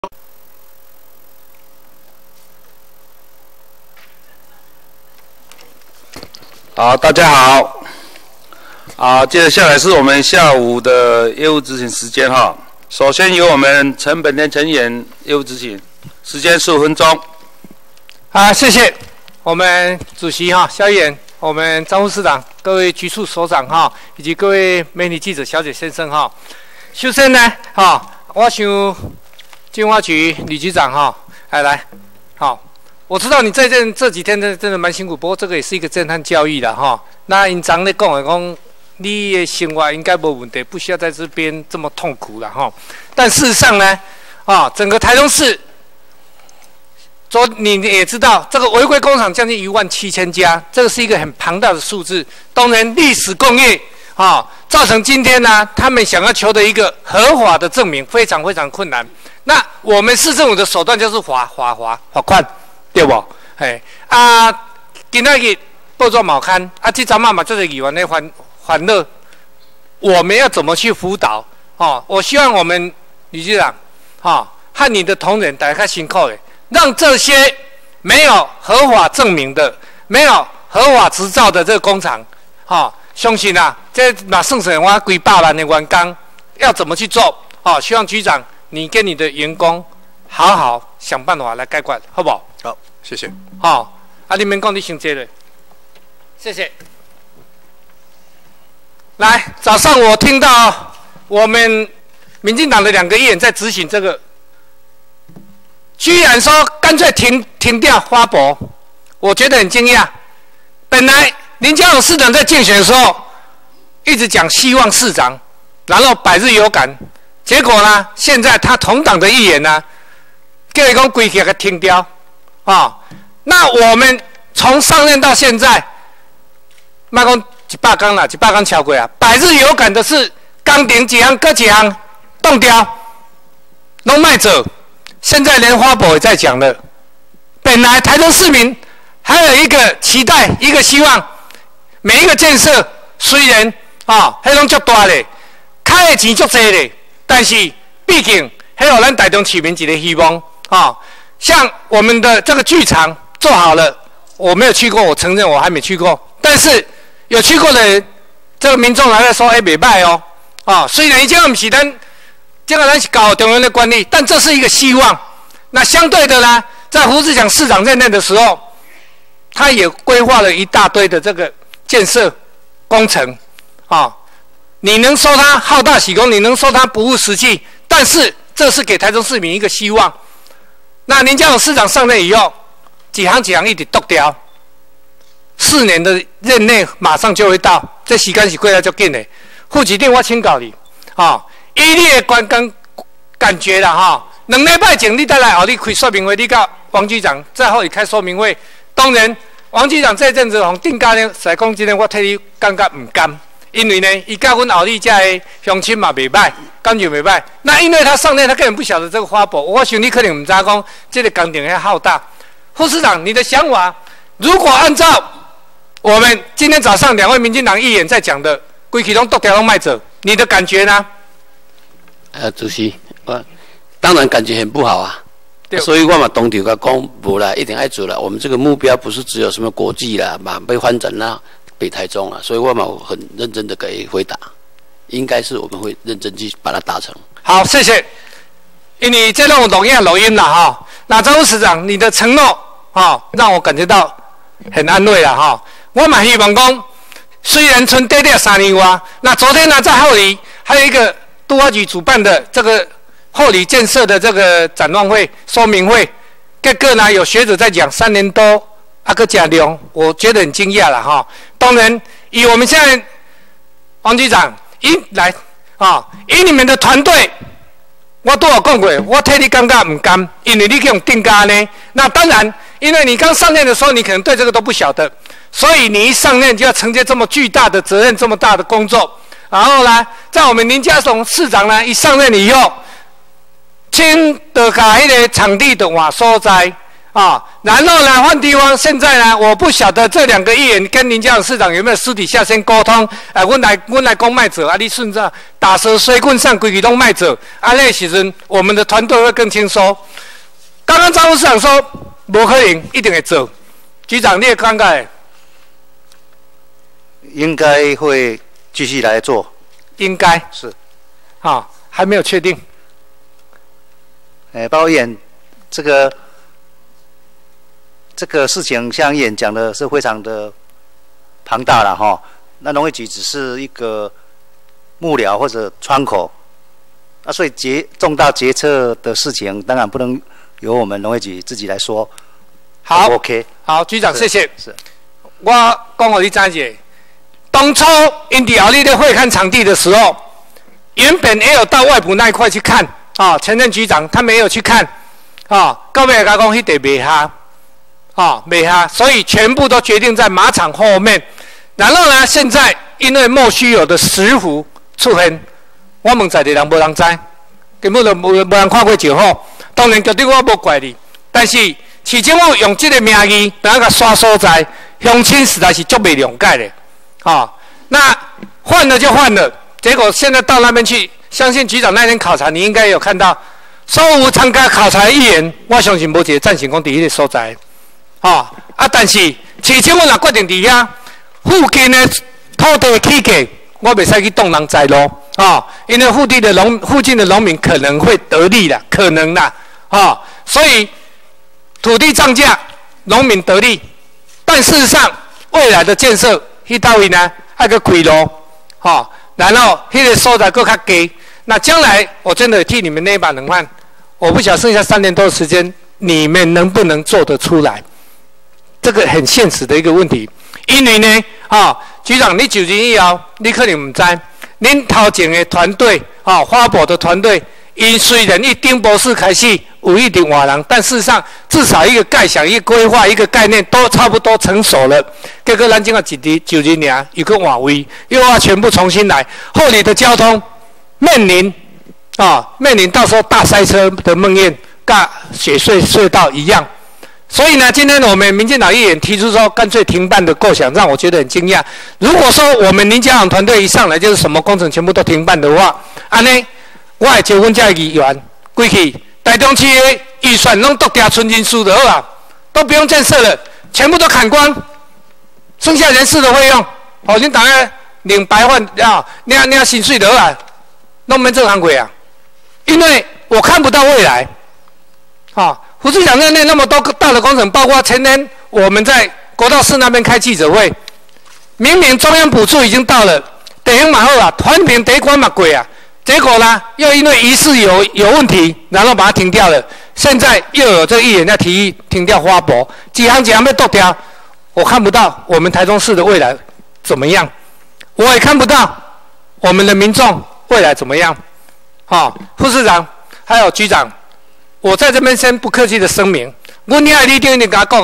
好，大家好。接着下来是我们下午的业务执行时间哈。首先由我们陈本田陈演业务执行，时间15分钟。 谢谢我们主席哈，萧演，我们张副市长，各位局处所长哈，以及各位媒体记者小姐先生哈。首先呢，我想金花局李局长哈，来，好。我知道你这几天真的蛮辛苦，不过这个也是一个震撼教育的哈。那因常咧讲，你的生活应该没问题，不需要在这边这么痛苦了哈。但事实上呢，整个台中市，你也知道，这个违规工厂将近17000家，这个是一个很庞大的数字。当然，历史工业造成今天呢，他们想要求的一个合法的证明，非常非常困难。那我们市政府的手段就是罚款。对不？今仔日报纸冇刊，这阵嘛就是议员的欢乐，我们要怎么去辅导？我希望我们李局长，和你的同仁大家辛苦的，让这些没有合法证明的、没有合法执照的这个工厂，相信这嘛剩下我几百万的员工，要怎么去做？希望局长你跟你的员工好好想办法来解决，好不好？ 好，谢谢。 你们讲你先接了，谢谢。来，早上我听到我们民进党的2个议员在执行这个，居然说干脆停掉花博，我觉得很惊讶。本来林佳龙市长在竞选的时候一直讲希望市长，然后百日有感，结果呢，现在他同党的议员呢，叫伊讲规矩给停掉。那我们从上任到现在，莫讲100天啦，100天超过啊，百日有感的是工程一项搁一项冻掉，拢卖走。现在连花博也在讲了，本来台中市民还有一个期待，一个希望，每一个建设虽然迄拢足大咧，开的钱足多咧，但是毕竟迄有咱台中市民一个希望像我们的这个剧场做好了，我没有去过，我承认我还没去过。但是有去过的这个民众还在说，袂歹哦。虽然这个不是咱是搞中央的管理，但这是一个希望。那相对的呢，在胡志强市长任内的时候，他也规划了一大堆的这个建设工程你能说他好大喜功，你能说他不务实际，但是这是给台中市民一个希望。那林佳龙市长上任以后，几行一直剁掉，4年的任内马上就会到，这时间是过来就紧的。副局长，我请教你，以你的感觉啦2礼拜前你再来你开说明会，你跟王局长再后开说明会。当然，王局长这阵子定价呢，实讲真的我替你感觉唔甘。因为呢，伊甲阮后里遮的乡亲嘛袂歹，感觉袂歹。那因为他上任，他根本不晓得这个花博。我想你可能唔知讲，这个工程遐浩大。副市长，你的想法，如果按照我们今天早上2位民进党议员在讲的，规气拢剁掉拢卖走，你的感觉呢？ 主席，我当然感觉很不好啊。所以我嘛当场甲讲，无啦，一定爱做啦。我们这个目标不是只有什么国际啦，被翻转啦。北台中所以我们很认真的给回答，应该是我们会认真去把它达成。 好，谢谢。因为这种录音啦那张副市长，你的承诺让我感觉到很安慰啦我嘛希望讲，虽然剩短3年外，那昨天呢在后里还有一个都发局主办的这个后里建设的这个展望会、说明会，各个呢有学者在讲3年多。个加量，我觉得很惊讶了当然，以我们现在王局长以你们的团队，我都有讲过，我替你感觉唔甘，因为你用定价呢。那当然，因为你刚上任的时候，你可能对这个都不晓得，所以你一上任就要承接这么巨大的责任，这么大的工作。然后呢，在我们林佳龙市长呢一上任以后，请到甲迄个场地的换所在。 然后呢，换地方。现在呢，我不晓得这2个议员跟林佳龙市长有没有私底下先沟通。我来讲卖者，你顺着打蛇随棍上，规矩都卖者。那时阵，我们的团队会更轻松。刚刚张副市长说，不可能，一定会做。局长，你也感觉？ 应该会继续来做。 应该是。 还没有确定。 包议员，这个事情像议员讲的是非常的庞大了哈。那农业局只是一个幕僚或者窗口，所以重大决策的事情当然不能由我们农业局自己来说。 好 ，OK。 好，局长，谢谢。 是。 我讲给你知者，当初因地奥利的会看场地的时候，原本也有到外埔那一块去看前任局长他没有去看到尾甲讲迄地袂下袂下，所以全部都决定在马场后面。然后呢，现在因为莫须有的石湖出现，我问在地人无人知，根本就无人看过就好。当然绝对我无怪你，但是市政府用这个名义等下甲刷所在，乡亲实在是足袂谅解的那换了就换了，结果现在到那边去，相信局长那天考察，你应该有看到，所有参加考察的议员，我相信无一个赞成讲伫迄个所在，但是市政府若决定伫遐附近的土地起价，我袂使去动人财路因为附近的农民可能会得利啦，可能啦所以土地涨价，农民得利，但事实上未来的建设，迄到位呢，爱个开路然后迄个所在更较低。那将来我真的替你们捏一把冷汗，我不晓得剩下3年多的时间，你们能不能做得出来？这个很现实的一个问题。因为呢，局长你就任以后，你可能唔知，恁头前的团队，花博的团队，因虽然以丁博士开始有一定瓦人，但事实上至少一个概想、一个规划、一个概念都差不多成熟了。结果咱今个就任年有个瓦位，又要全部重新来，后里的交通面临到时候大塞车的梦魇，跟雪隧道一样。所以呢，今天我们民进党议员提出说干脆停办的构想，让我觉得很惊讶。如果说我们林佳龙团队一上来就是什么工程全部都停办的话，安尼我会招阮这议员归去台中市的预算拢独条纯人事就好了，都不用建设了，全部都砍光，剩下人事的费用，恁大家领白饭领薪水就好了，拢免做工课因为我看不到未来胡市长任内那么多大的工程，包括前天我们在国道4那边开记者会，明明中央补助已经到了，地形蛮好环评第一关嘛过结果呢又因为疑似有问题，然后把它停掉了。现在又有这个议员在提议停掉花博，几行被剁掉，我看不到我们台中市的未来怎么样，我也看不到我们的民众未来怎么样。副市长还有局长。我在这边先不客气的声明，阮遐立场一定跟他讲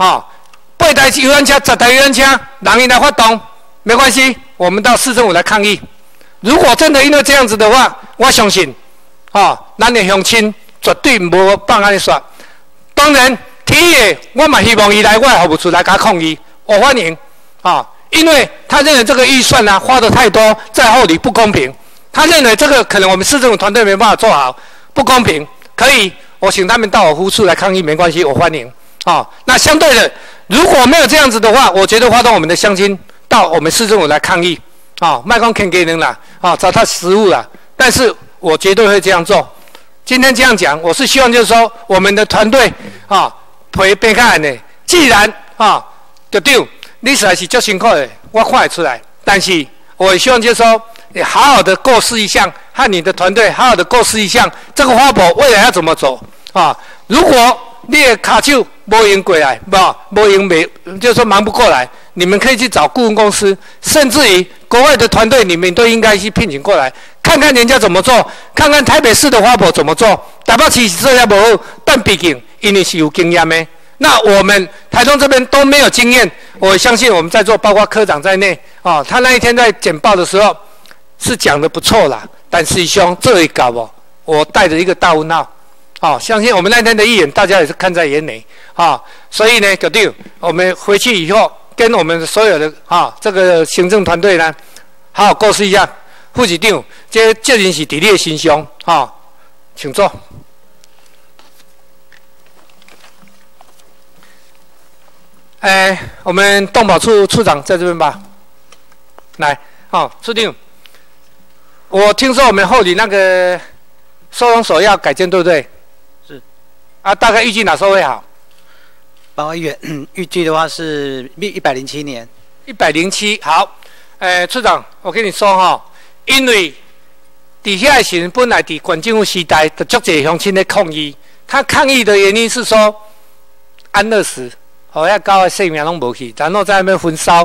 8台游览车、10台游览车，人来发动，没关系，我们到市政府来抗议。如果真的因为这样子的话，我相信，咱的乡亲绝对无放安尼说。当然，提议的我嘛希望伊来，我也服务处来甲抗议，我欢迎因为他认为这个预算花的太多，在后里不公平。他认为这个可能我们市政府团队没办法做好，不公平。可以，我请他们到我服务处来抗议，没关系，我欢迎。那相对的，如果没有这样子的话，我觉得发动我们的乡亲到我们市政府来抗议，卖讲肯给人啦，找他食物啦。但是我绝对会这样做。今天这样讲，我是希望就是说，我们的团队陪边看的，既然局长你实在是足辛苦的，我看得出来。但是我也希望就是说，你好好的构思一项，和你的团队好好的构思一项，这个花博未来要怎么走如果你的卡手没赢过来，没赢就是说忙不过来，你们可以去找顾问公司，甚至于国外的团队，你们都应该去聘请过来，看看人家怎么做，看看台北市的花博怎么做。台北市做也不好，但毕竟因为是有经验的。那我们台中这边都没有经验，我相信我们在座包括科长在内他那一天在简报的时候。是讲的不错啦，但师兄这一搞我带着一个大问号相信我们那天的议员，大家也是看在眼里，所以呢，决定我们回去以后，跟我们所有的这个行政团队呢，好好构思一下。副局长，这责任是伫你的身上，请坐。我们动保处处长在这边吧？来，处长，我听说我们后里那个收容所要改建，对不对？ 是。 大概预计哪时候会好？ 保育员预计的话是107年。 107，好。处长，我跟你说因为底下的人本来伫县政府时代的足侪乡亲在抗议，他抗议的原因是说安乐死，遐狗的性命拢无去，然后在那边焚烧，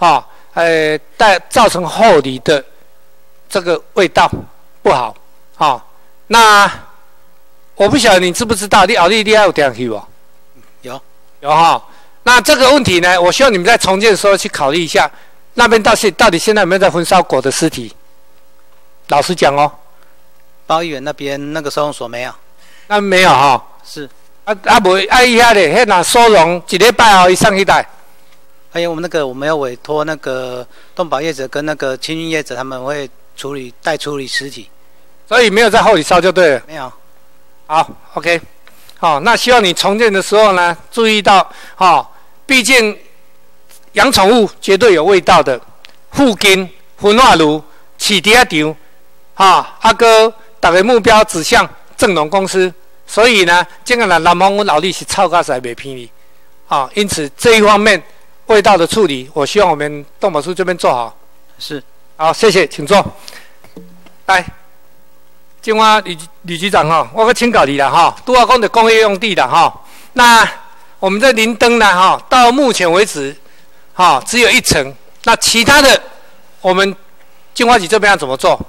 造成后里的这个味道不好，那我不晓得你知不知道，你后里还有点去无？ 有那这个问题呢，我希望你们在重建的时候去考虑一下，那边到底现在有没有在焚烧狗的尸体？老实讲保育员那边那个收容所没有， 那没有是无伊遐咧，迄若收容1礼拜后伊送去带。 还有我们要委托那个动保业者跟那个清运业者，他们会处理尸体， 所以没有在后里烧就对了。 没有。 好 ，OK， 那希望你重建的时候呢，注意到毕竟养宠物绝对有味道的，附近焚化炉、饲猪场，个大家目标指向正隆公司，所以呢，这个南方阮老李是臭到实在袂偏离，因此这一方面味道的处理，我希望我们动保处这边做好。 是， 好，谢谢，请坐。来，今晚吕局长我要请教你啦拄好讲的工业用地啦那我们这林登呢到目前为止只有1层，那其他的我们金花局这边要怎么做？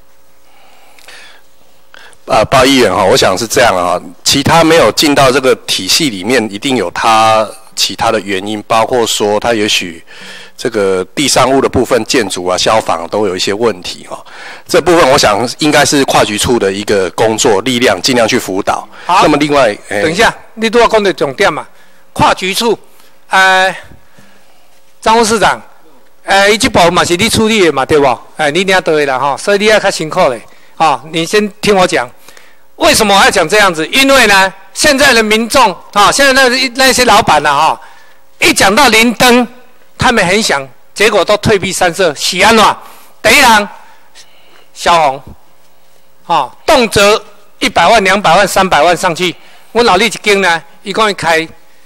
鲍议员我想是这样其他没有进到这个体系里面，一定有它其他的原因，包括说它也许这个地上物的部分、建筑消防都有一些问题这部分我想应该是跨局处的一个工作力量，尽量去辅导。 好， 那么另外， 等一下，你都要讲的重点嘛，跨局处，张副市长，伊这部嘛是你处理的嘛，对不？你领导的啦所以你要较辛苦嘞你先听我讲，为什么我要讲这样子？因为呢，现在的民众现在那些老板一讲到林登，他们很想，结果都退避三舍。喜安怎？第一行，小红，动辄100万、200万、300万上去。我老李一间呢，一共开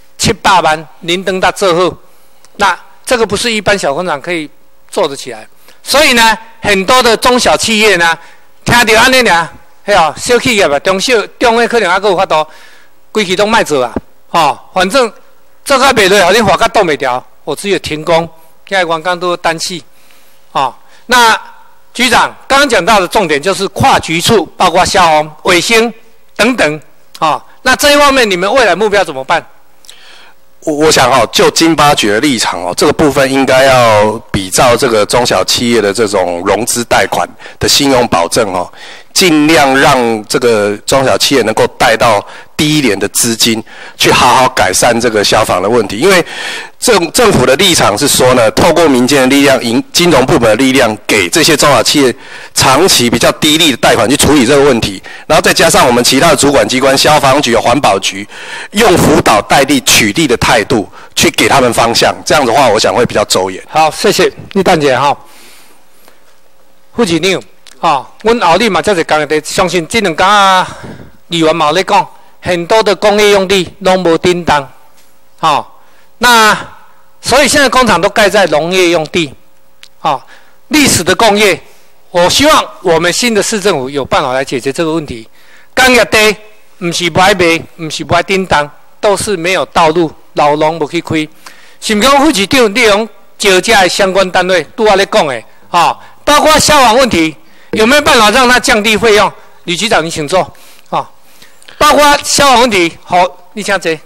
700万，林登大做好，那这个不是一般小工厂可以做得起来。所以呢，很多的中小企业呢，听到安尼俩，小企业吧，中的可能还有法度，规期都卖做反正做到袂落，好像花甲挡袂掉，我只有停工，现在员工都单气，那局长刚刚讲到的重点就是跨局处，包括消防、卫生等等，那这一方面你们未来目标怎么办？ 我想就经发局的立场这个部分应该要比照这个中小企业的这种融资贷款的信用保证尽量让这个中小企业能够贷到低一点的资金，去好好改善这个消防的问题。因为政府的立场是说呢，透过民间的力量、金融部门的力量，给这些中小企业长期比较低利的贷款去处理这个问题，然后再加上我们其他的主管机关，消防局、环保局，用辅导代替取缔的态度去给他们方向。这样的话，我想会比较周延。 好，谢谢李丹姐副局长阮后日嘛，才是讲的，相信这2天议员嘛有咧讲，很多的工业用地拢无叮当，那所以现在工厂都盖在农业用地，历史的工业，我希望我们新的市政府有办法来解决这个问题。工业地不是不爱卖，不是不爱叮当，都是没有道路，老农无去开。是不讲副局长利用招架的相关单位，拄我咧讲的，包括消防问题。有没有办法让它降低费用？吕局长，你请坐。包括消防问题，你请坐。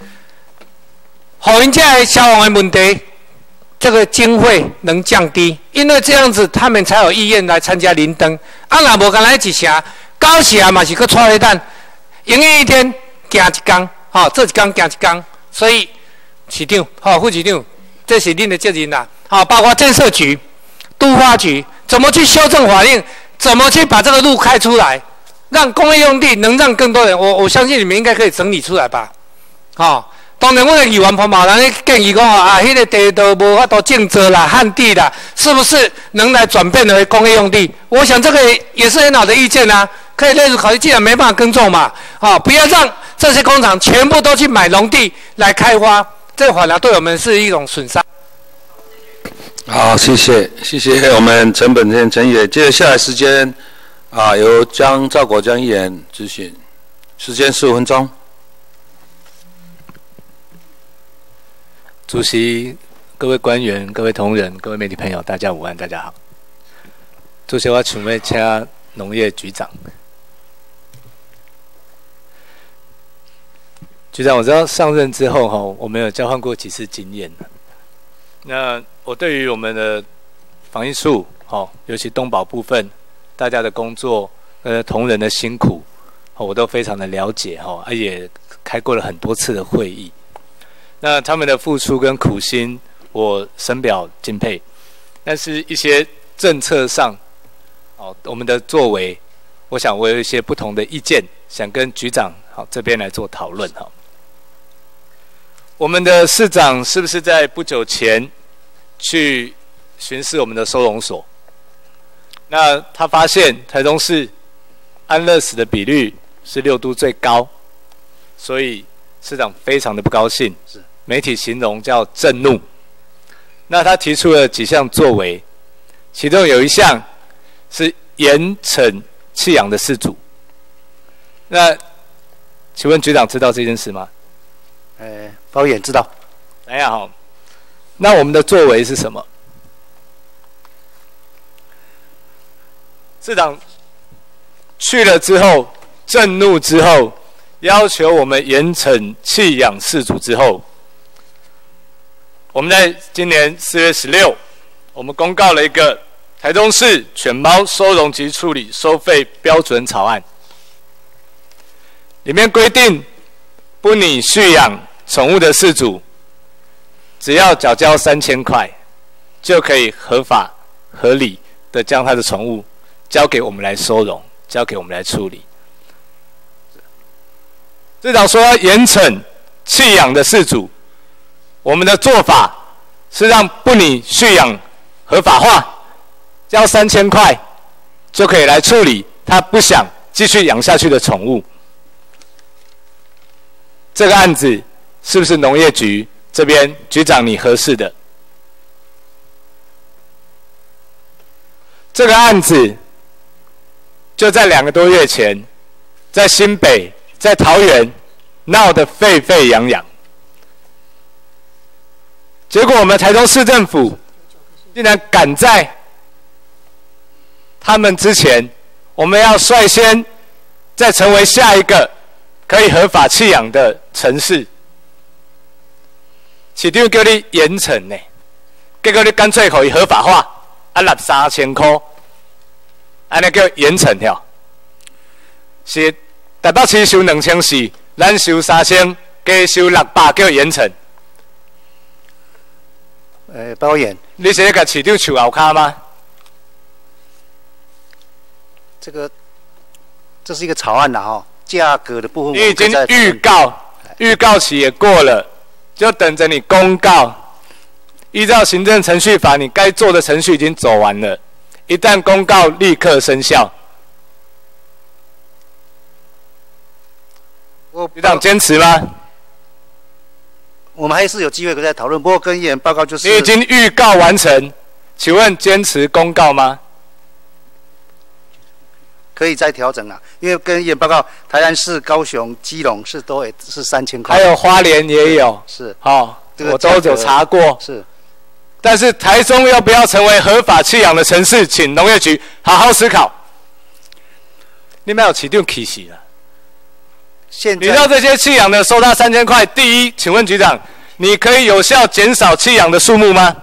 人家的消防的问题，这个经费能降低，因为这样子他们才有意愿来参加林登。若无干来一城，高社嘛是去带咧等， 营业一天行一天，做一天行一天，所以市长、副市长，这是您的责任啦。包括建设局、都发局，怎么去修正法令，怎么去把这个路开出来，让工业用地能让更多人，我相信你们应该可以整理出来吧。当然，我的议员朋友人建议讲迄个地都无法度种植啦、旱地啦，是不是能来转变为工业用地？我想这个也是很好的意见啊，可以列入考虑。既然没办法耕种嘛，不要让这些工厂全部都去买农地来开发，这反而对我们是一种损伤。 好，谢谢我们陈本天陈议员。接着下来时间由江兆国江议员咨询，时间15分钟。 主席、各位官员、各位同仁、各位媒体朋友，大家午安，大家好。主席，我想要请农业局长。局长，我知道上任之后我们有交换过几次经验。那我对于我们的防疫术，尤其东保部分，大家的工作，同仁的辛苦，我都非常的了解，也开过了很多次的会议。那他们的付出跟苦心，我深表敬佩。但是一些政策上，我们的作为，我想我有一些不同的意见，想跟局长这边来做讨论。我们的市长是不是在不久前去巡视我们的收容所？那他发现台中市安乐死的比率是6都最高，所以市长非常的不高兴。媒体形容叫震怒。那他提出了几项作为，其中有一项是严惩弃养的饲主。那请问局长知道这件事吗？ 包远知道。 哎呀，那我们的作为是什么？市长去了之后，震怒之后，要求我们严惩弃养饲主之后，我们在今年4月16，我们公告了一个台中市犬猫收容及处理收费标准草案，里面规定，不拟蓄养宠物的饲主，只要缴交3000块，就可以合法合理的将他的宠物交给我们来收容，交给我们来处理。市长说要严惩弃养的饲主。我们的做法是让不拟蓄养合法化，交3000块就可以来处理他不想继续养下去的宠物。这个案子是不是农业局这边局长你合适的？这个案子就在2个多月前，在新北、在桃园闹得沸沸扬扬。结果我们台中市政府竟然赶在他们之前，我们要率先再成为下一个可以合法弃养的城市。市长叫你严惩呢，结果你干脆可以合法化，纳3000块，安尼叫严惩了。是台北市收2400，咱收3000，加收600叫严惩。 包远， 你是在给市长树后脚吗？ 这是一个草案啦，价格的部分你已经预告期也过了，就等着你公告。依照行政程序法，你该做的程序已经走完了，一旦公告立刻生效。局长坚持吗？ 我们还是有机会可以再讨论，不过跟议员报告就是你已经预告完成，请问坚持公告吗？ 可以再调整啦，因为跟议员报告，台南市、高雄、基隆市都是3000块， 还有花莲也有， 是我都有查过， 是。 但是台中要不要成为合法弃养的城市，请农业局好好思考。你们有市长气死了。你让这些弃养的收他3000块，第一，请问局长，你可以有效减少弃养的数目吗？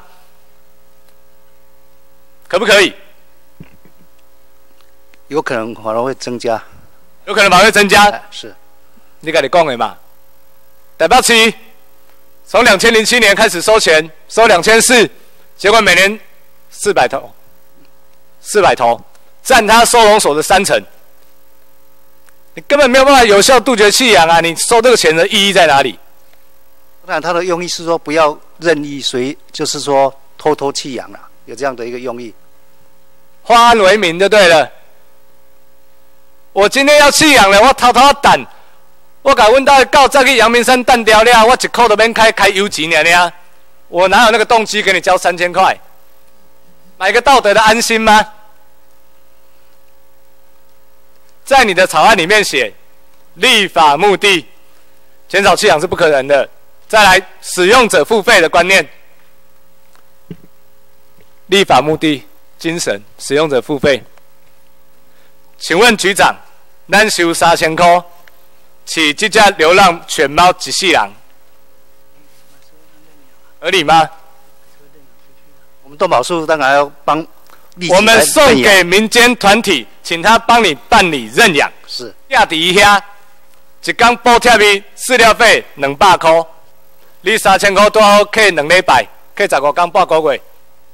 可不可以？ 有可能反而会增加。 有可能反而会增加。 是。 你跟你讲的嘛。台北市从2007年开始收钱，收2400，结果每年400头，占他收容所的30%。你根本没有办法有效杜绝弃养啊！你收这个钱的意义在哪里？ 当然，他的用意是说不要任意就是说偷偷弃养啦，有这样的一个用意。 化安为民就对了。我今天要弃养了，我偷偷等，我甲阮家的狗再去阳明山蛋掉了，我一口都免开油钱尔，我哪有那个动机给你交3000块？买个道德的安心吗？在你的草案里面写，立法目的减少弃养是不可能的。再来，使用者付费的观念，立法目的精神，使用者付费。请问局长，咱收3000块，饲这只流浪犬猫一世人，合理吗？ 我们动保处当然要帮。 我们送给民间团体，请他帮你办理认养。 是。 亚迪遐，一天补贴你饲料费200块，你3000块多好客2礼拜，客15天半个月。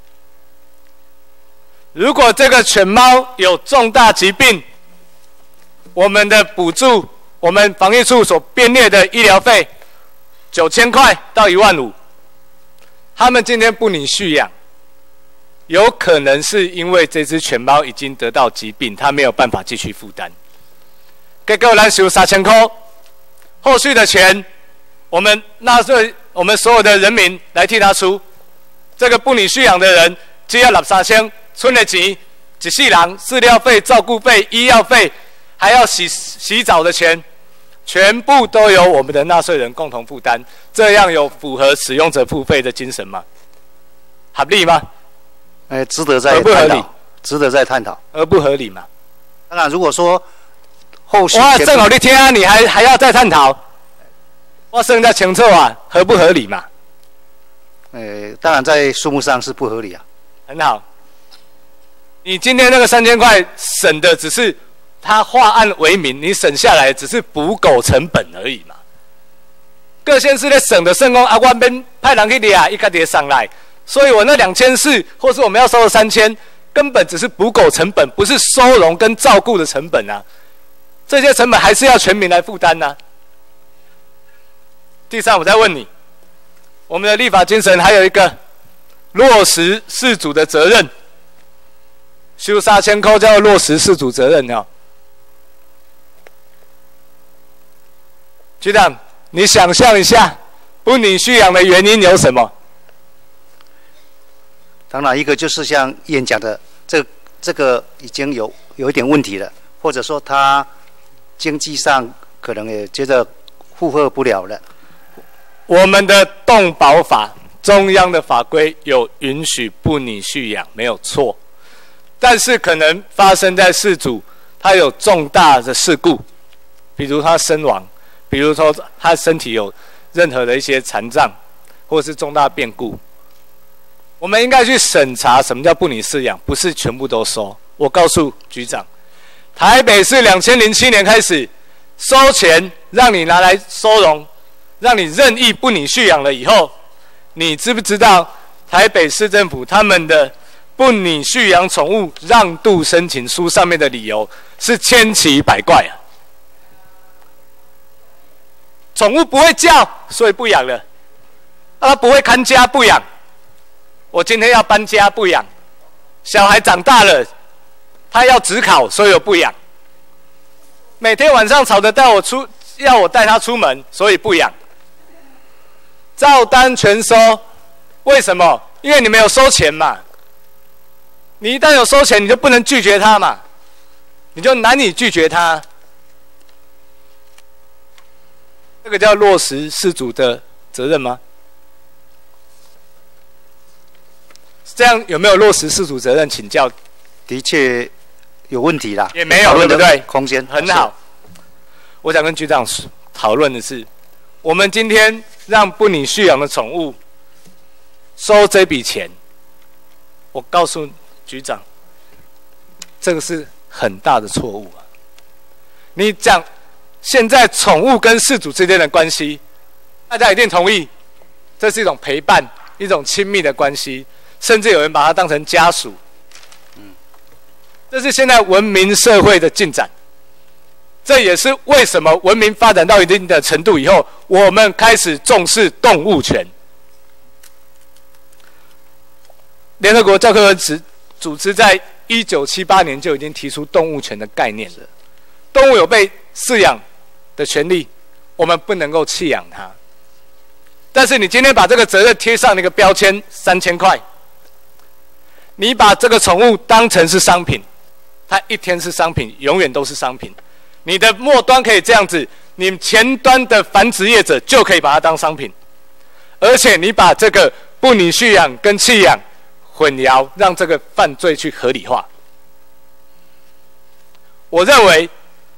如果这个犬猫有重大疾病，我们的补助，我们防疫处所编列的医疗费9000块到15000，他们今天不拟续养。有可能是因为这只犬猫已经得到疾病，它没有办法继续负担。结果咱收3000块，后续的钱我们纳税，我们所有的人民来替他出。这个不拟续养的人只要纳3000，剩的钱一世人饲料费、照顾费、医药费，还要洗澡的钱，全部都由我们的纳税人共同负担。这样有符合使用者付费的精神吗？合理吗？ 值得再探讨，值得再探讨， 合不合理嘛？ 当然，如果说后续哇，正好你听啊，你还要再探讨，我剩下清楚啊，合不合理嘛？ 当然在数目上是不合理啊。 很好，你今天那个3000块省的只是他化案为民，你省下来只是补狗成本而已嘛。各县市咧省的省讲啊，我免派人去抓，伊家己上来。所以我那2400，或是我们要收的3000，根本只是补狗成本，不是收容跟照顾的成本啊。这些成本还是要全民来负担啊。第三，我再问你，我们的立法精神还有一个落实饲主的责任，收3000块叫落实饲主责任哦。局长，你想象一下，不拟续养的原因有什么？ 当然，一个就是像议员讲的，这个已经有一点问题了，或者说他经济上可能也觉得负荷不了了。 我们的动保法中央的法规有允许不拟续养，没有错，但是可能发生在饲主他有重大的事故，比如他身亡，比如说他身体有任何的一些残障，或是重大变故。我们应该去审查什么叫不拟饲养，不是全部都收。我告诉局长，台北市2007年开始收钱，让你拿来收容，让你任意不拟续养了以后，你知不知道台北市政府他们的不拟续养宠物让渡申请书上面的理由是千奇百怪啊？宠物不会叫，所以不养了；它不会看家，不养。我今天要搬家，不养；小孩长大了，他要指考，所以我不养；每天晚上吵着要我带他出门，所以不养。照单全收，为什么？因为你没有收钱嘛。你一旦有收钱，你就不能拒绝他嘛，你就难以拒绝他。这个叫落实饲主的责任吗？这样有没有落实饲主责任？请教， 的确有问题啦， 也没有，对不对？ 空间很好。我想跟局长讨论的是，我们今天让不拟续养的宠物收这笔钱，我告诉局长，这个是很大的错误啊！你讲现在宠物跟饲主之间的关系，大家一定同意，这是一种陪伴，一种亲密的关系，甚至有人把它当成家属。这是现在文明社会的进展。这也是为什么文明发展到一定的程度以后，我们开始重视动物权。联合国教科文组织在1978年就已经提出动物权的概念了。动物有被饲养的权利，我们不能够弃养它。但是你今天把这个责任贴上那个标签，3000块，你把这个宠物当成是商品，它一天是商品，永远都是商品。你的末端可以这样子，你前端的繁殖业者就可以把它当商品，而且你把这个不拟蓄养跟弃养混淆，让这个犯罪去合理化。我认为，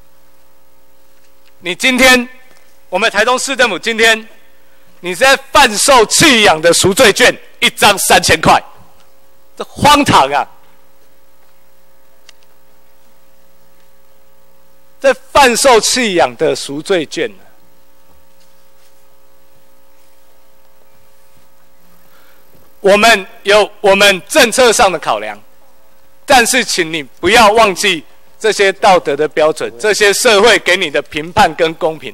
你今天，我们台中市政府今天，你在贩售弃养的赎罪券，1张3000块，这荒唐啊！在贩售弃养的赎罪券，我们有我们政策上的考量，但是请你不要忘记这些道德的标准，这些社会给你的评判跟公平。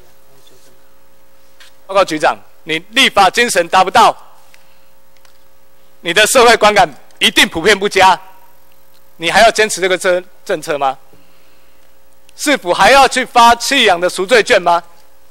报告局长，你立法精神达不到，你的社会观感一定普遍不佳，你还要坚持这个政策吗？是否还要去发弃养的赎罪券吗？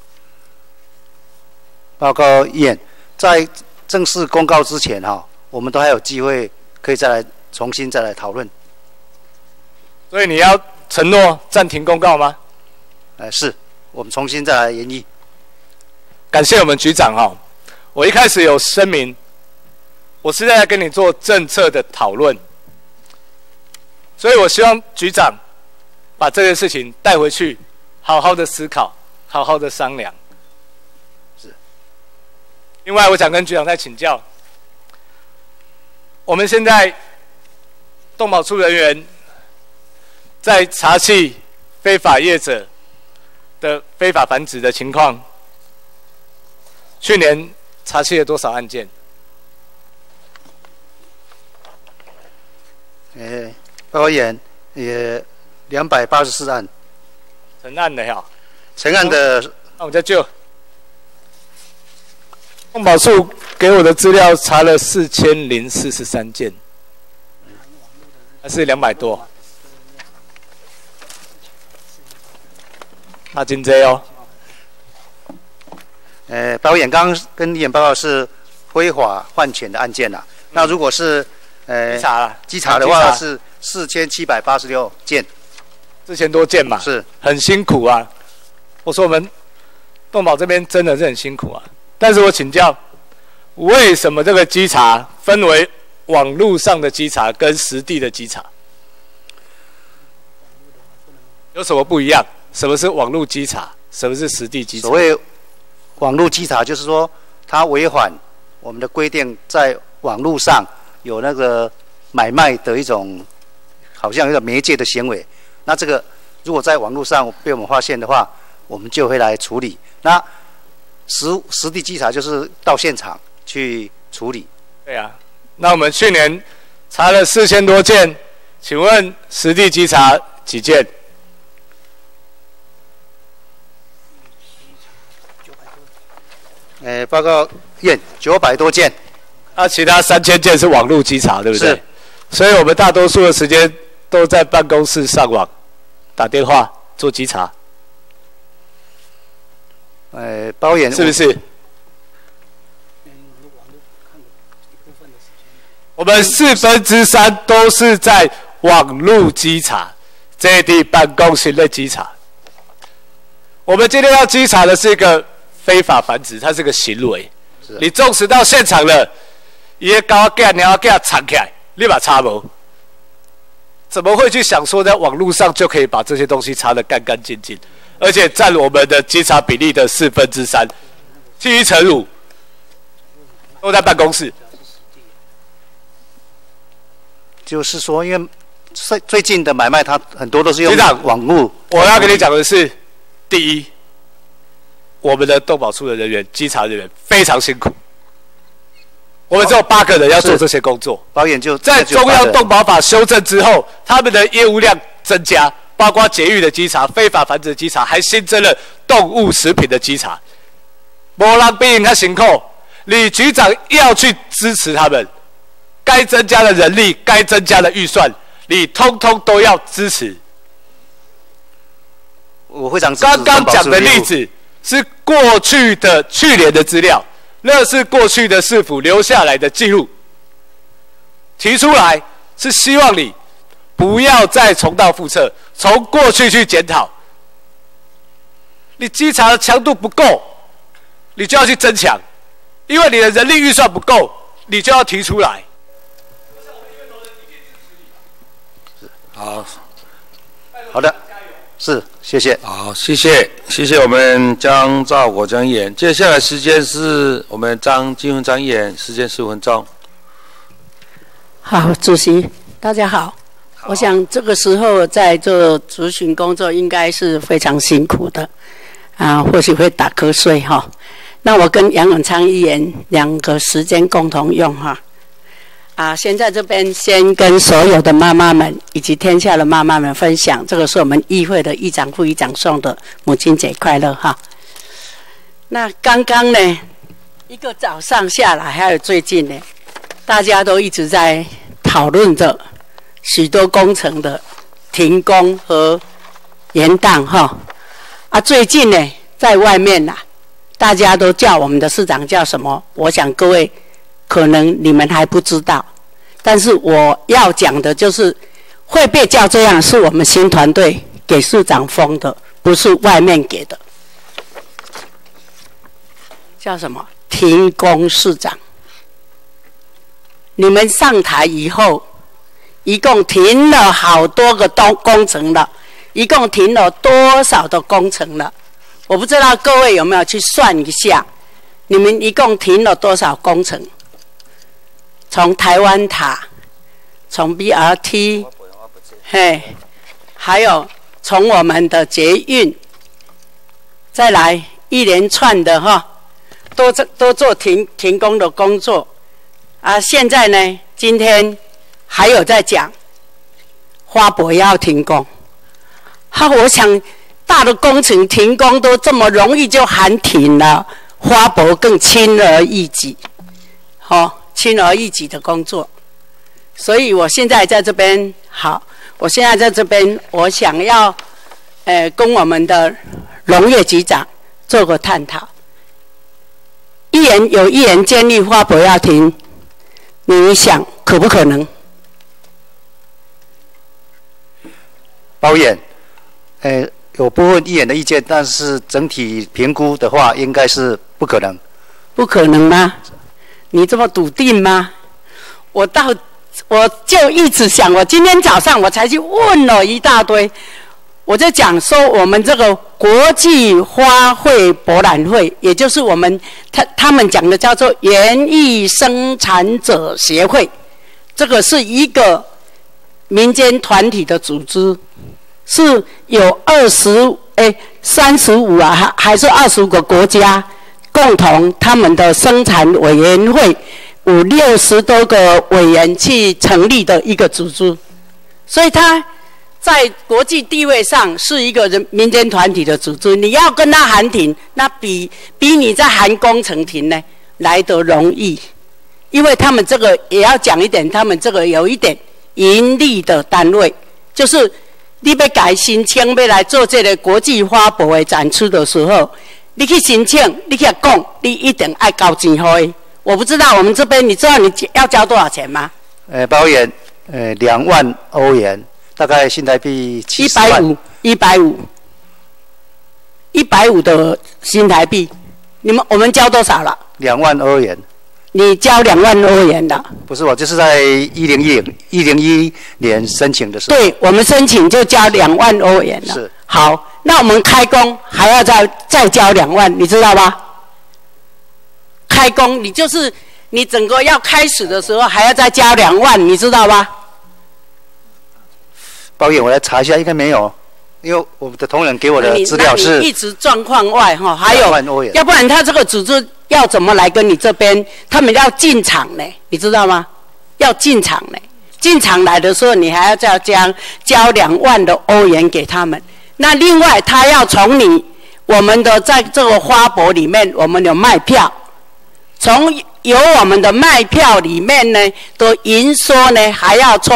报告议员，在正式公告之前我们都还有机会可以重新再来讨论。 所以你要承诺暂停公告吗？ 是，我们重新再来研议。 感谢我们局长我一开始有声明，我是在跟你做政策的讨论，所以我希望局长把这件事情带回去，好好的思考，好好的商量。 是。 另外，我想跟局长再请教，我们现在动保处人员在查缉非法业者的非法繁殖的情况，去年查缉了多少案件？ 报告议员，也284案。 成案的呀？ 成案的， 那我再就动保处给我的资料查了4043件，还是200多。那真多哦。 报告议员，刚刚跟议员报告是非法换犬的案件啦。那如果是稽查的话是4786件 ，4000多件嘛， 是很辛苦啊。我说我们动保这边真的是很辛苦啊。但是我请教，为什么这个稽查分为网络上的稽查跟实地的稽查？有什么不一样？什么是网络稽查？什么是实地稽查？ 所谓网络稽查，就是说它违反我们的规定，在网络上有那个买卖的一种，好像有点媒介的行为。那这个如果在网络上被我们发现的话，我们就会来处理。那实地稽查就是到现场去处理。 对啊，那我们去年查了4000多件，请问实地稽查几件？ 报告院900多件。 那其他3000件是网络稽查，对不对？ 是。 所以我们大多数的时间都在办公室上网、打电话做稽查。 报告员是不是？我们3/4都是在网络稽查，这地办公室的稽查。我们今天要稽查的是一个非法繁殖，它是个行为。你纵使到现场了，也搞给鸟给它藏起来，立马查无。怎么会去想说在网络上就可以把这些东西查得干干净净？而且占我们的稽查比例的3/4，其余乘5都在办公室。 就是说，因为最近的买卖，它很多都是用网络。 我要跟你讲的是， 第一，我们的动保处的人员、稽查人员非常辛苦，我们只有8个人要做这些工作。 保险就在中央动保法修正之后，他们的业务量增加，包括节育的稽查、非法繁殖的稽查，还新增了动物食品的稽查。没人比人家辛苦，李局长要去支持他们，该增加的人力、该增加的预算，你通通都要支持。 我非常支持刚刚讲的例子是过去的去年的资料，那是过去的市府留下来的记录，提出来是希望你不要再重蹈覆辙，从过去去检讨。你稽查的强度不够，你就要去增强，因为你的人力预算不够，你就要提出来。 好， 好的，是，谢谢。 好，谢谢我们江兆国江议员。接下来时间是我们张金文张议员，时间15分钟。 好，主席，大家好。我想这个时候在做咨询工作，应该是非常辛苦的，或许会打瞌睡哈。那我跟杨永昌议员2个时间共同用哈。先在这边先跟所有的妈妈们以及天下的妈妈们分享，这个是我们议会的议长、副议长送的母亲节快乐哈。那刚刚呢，一个早上下来，还有最近呢，大家都一直在讨论着许多工程的停工和延宕哈。最近呢，在外面呐，大家都叫我们的市长叫什么？我想各位可能你们还不知道，但是我要讲的就是会被叫这样，是我们新团队给市长封的，不是外面给的。叫什么？停工市长。你们上台以后，一共停了好多个工程了，一共停了多少的工程了？我不知道各位有没有去算一下，你们一共停了多少工程？从台湾塔，从 BRT， 嘿，还有从我们的捷运，再来一连串的哈，都做停工的工作。现在呢，今天还有在讲花博要停工。我想大的工程停工都这么容易就喊停了，花博更轻而易举，轻而易举的工作。所以我现在在这边，我想要跟我们的农业局长做个探讨。有议员建议花博要停，你们想可不可能？ 包议员，有部分议员的意见，但是整体评估的话，应该是不可能。 不可能吗？你这么笃定吗？我就一直想，我今天早上我才去问了一大堆，我就讲说我们这个国际花卉博览会，也就是我们他们讲的叫做园艺生产者协会，这个是一个民间团体的组织，是有35还是25个国家共同他们的生产委员会，60多个委员去成立的一个组织，所以它在国际地位上是一个民间团体的组织。你要跟他喊停，那比你在喊工程停呢来得容易，因为他们这个也要讲一点，他们这个有一点盈利的单位，就是你要改申请要来做这个国际花博的展出的时候，你去申请，你去讲，你一定要交钱给。我不知道我们这边，你知道你要交多少钱吗？ 包议员，2万欧元，大概新台币70万。150 的新台币，我们交多少了 ？2万欧元。 你交2万欧元的？ 不是，我就是在101年申请的时候。 对，我们申请就交2万欧元了。 是。 好，那我们开工还要再交2万，你知道吧？开工你整个要开始的时候还要再交2万，你知道吧？ 包议员，我来查一下，应该没有。 因为我们的同仁给我的资料是一直状况外哈，还有 2万欧元， 要不然他这个组织要怎么来跟你这边？他们要进场呢，你知道吗？要进场呢，进场来的时候，你还要交2万的欧元给他们。那另外，他要从我们的在这个花博里面，我们有卖票，由我们的卖票里面呢的营收呢，还要抽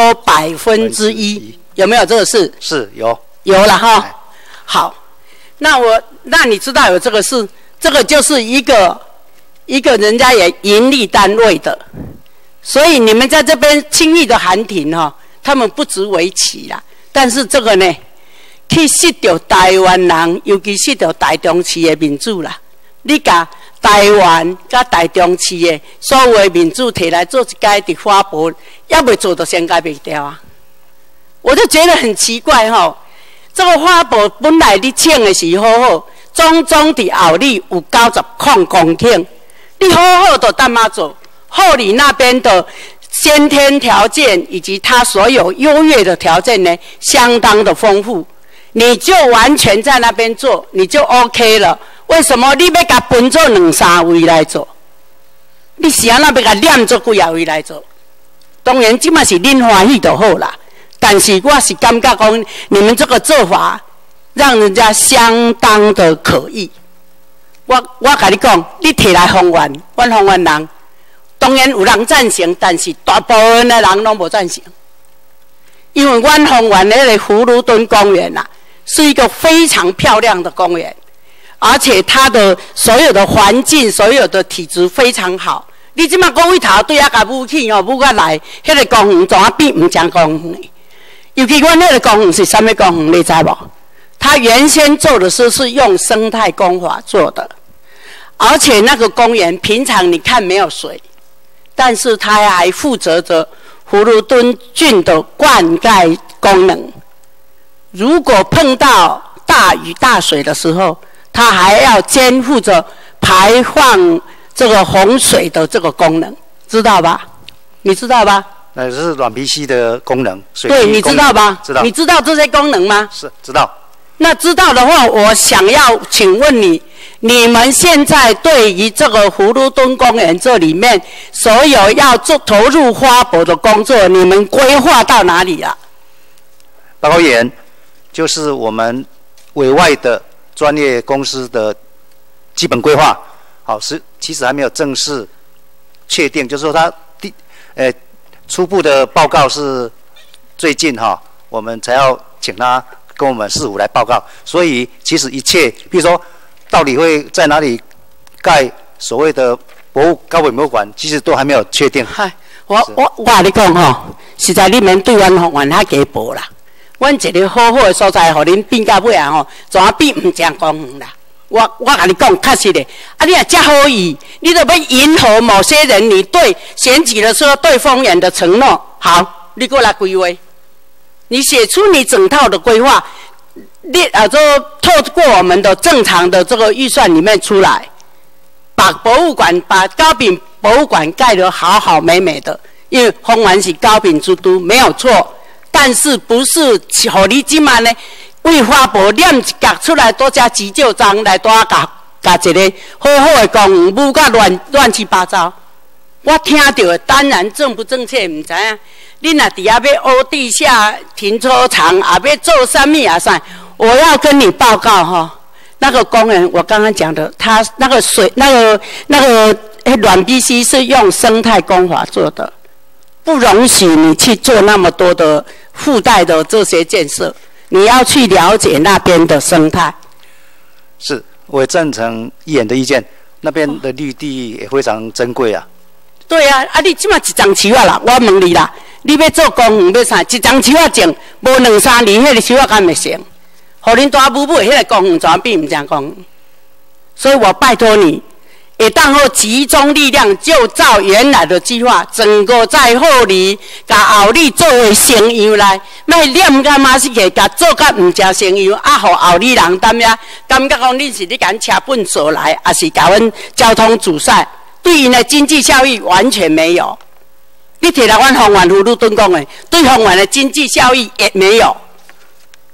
1%，有没有这个事？ 是有。 有了哈，好，那你知道有这个事，这个就是一个人家也盈利单位的，所以你们在这边轻易的喊停哈，他们不足为奇啦。但是这个呢，去失掉台湾人，尤其失掉台中市的民主啦。你把台湾甲台中市的所有的民主摕来做一届的花博，要未做到先改袂掉啊！我就觉得很奇怪哈。这个花博本来你请的是好好，总的后里有90公顷，你好好的干嘛做？后里那边的先天条件以及它所有优越的条件呢，相当的丰富，你就完全在那边做，你就 OK 了。为什么你要甲分做2-3位来做？你是安那要甲念做几位来做？当然，即马是恁欢喜就好啦。但是我是感觉讲，你们这个做法让人家相当的可疑。我跟你讲，你摕来丰原，阮丰原人当然有人赞成，但是大部分的人拢无赞成，因为阮丰原的那个葫芦墩公园啊，是一个非常漂亮的公园，而且它的所有的环境、所有的体质非常好。你即马讲位头对啊，甲武器哦，武甲来，迄个公园怎啊变唔像公园的？尤其阮那个公园是什么公园，你知无？他原先做的是用生态工法做的，而且那个公园平常你看没有水，但是他还负责着葫芦墩郡的灌溉功能。如果碰到大雨大水的时候，他还要肩负着排放这个洪水的这个功能，知道吧？你知道吧？ 那是软皮溪的功能， 对，你知道吧？ 知道。 你知道这些功能吗？ 是知道。 那知道的话，我想要请问你，你们现在对于这个葫芦墩公园这里面所有要投入花博的工作，你们规划到哪里了？ 报告员，就是我们委外的专业公司的基本规划，好，其实还没有正式确定，就是说它初步的报告是最近我们才要请他跟我们市府来报告，所以其实一切，比如说到底会在哪里盖所谓的高文博物馆，其实都还没有确定。 嗨，我跟你讲实在你们对阮丰原较鸡婆啦，阮一个好好的所在，互恁变到尾怎啊变唔像公园啦？我跟你讲，确实的。啊，你也这好意，你都要迎合某些人，你对选举的时候对丰原的承诺。好，你过来规划，你写出你整套的规划，就透过我们的正常的这个预算里面出来，把高屏博物馆盖得好好美美的。因为丰原是高屏之都，没有错，但是不是互你今晚呢？为花博念一角出来，多加急救章来多甲一个好好的公园，舞甲乱七八糟。我听到的当然正不正确唔知影。你若底下要凹地下停车场，也要做什么啊啥？我要跟你报告那个公园我刚刚讲的，它那个水那个软皮溪是用生态工法做的，不容许你去做那么多的附带的这些建设。你要去了解那边的生态。 是，我也赞成议员的意见。那边的绿地也非常珍贵啊。 对啊，你即马一张树啊啦，我问你啦，你要做公园要啥？一张树啊种，无2-3年，迄个树啊敢会成？互恁大母母，迄个公园怎变唔像公园？所以我拜托你，会当好集中力量，就照原来的计划，整个在后里，甲后里作为成样来，莫念甲马死去，甲做甲唔正成样，互后里人感觉讲恁是咧甲车本所来，还是甲阮交通阻塞，对因的经济效益完全没有。你摕来阮丰原葫芦墩公园，对丰原的经济效益也没有。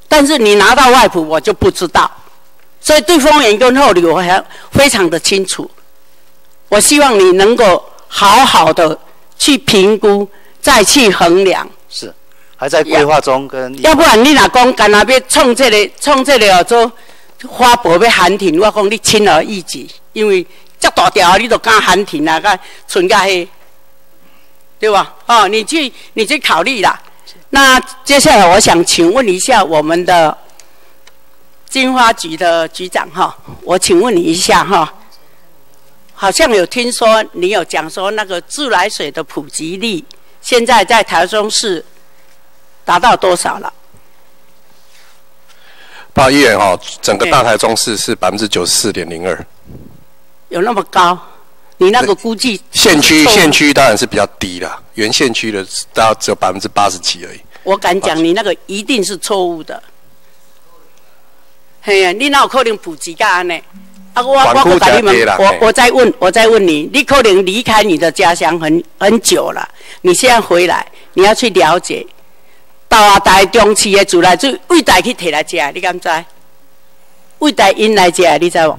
但是你拿到外埔我就不知道，所以对丰原跟后里我还非常的清楚。我希望你能够好好的去评估，再去衡量。 是，还在规划中跟。 要不然你若讲干那要创这个做花博要喊停，我讲你轻而易举，因为这大条你都敢喊停啊，甲存甲迄，对吧？哦，你去考虑啦。那接下来我想请问一下我们的金花局的局长哈，我请问你一下哈，好像有听说你有讲说那个自来水的普及率，现在在台中市达到多少了？ 报告议员哈，整个大台中市是94.02%， 有那么高？你那个估计？县区当然是比较低啦，原县区的大概只有80%几而已。 我敢讲，你那个一定是错误的。嘿呀，你哪有可能普及到安尼？啊，我跟你们，我再问你，你可能离开你的家乡很久了，你现在回来，你要去了解，大台中市的自来水为台去摕来食，你敢知？为台引来食，你知无？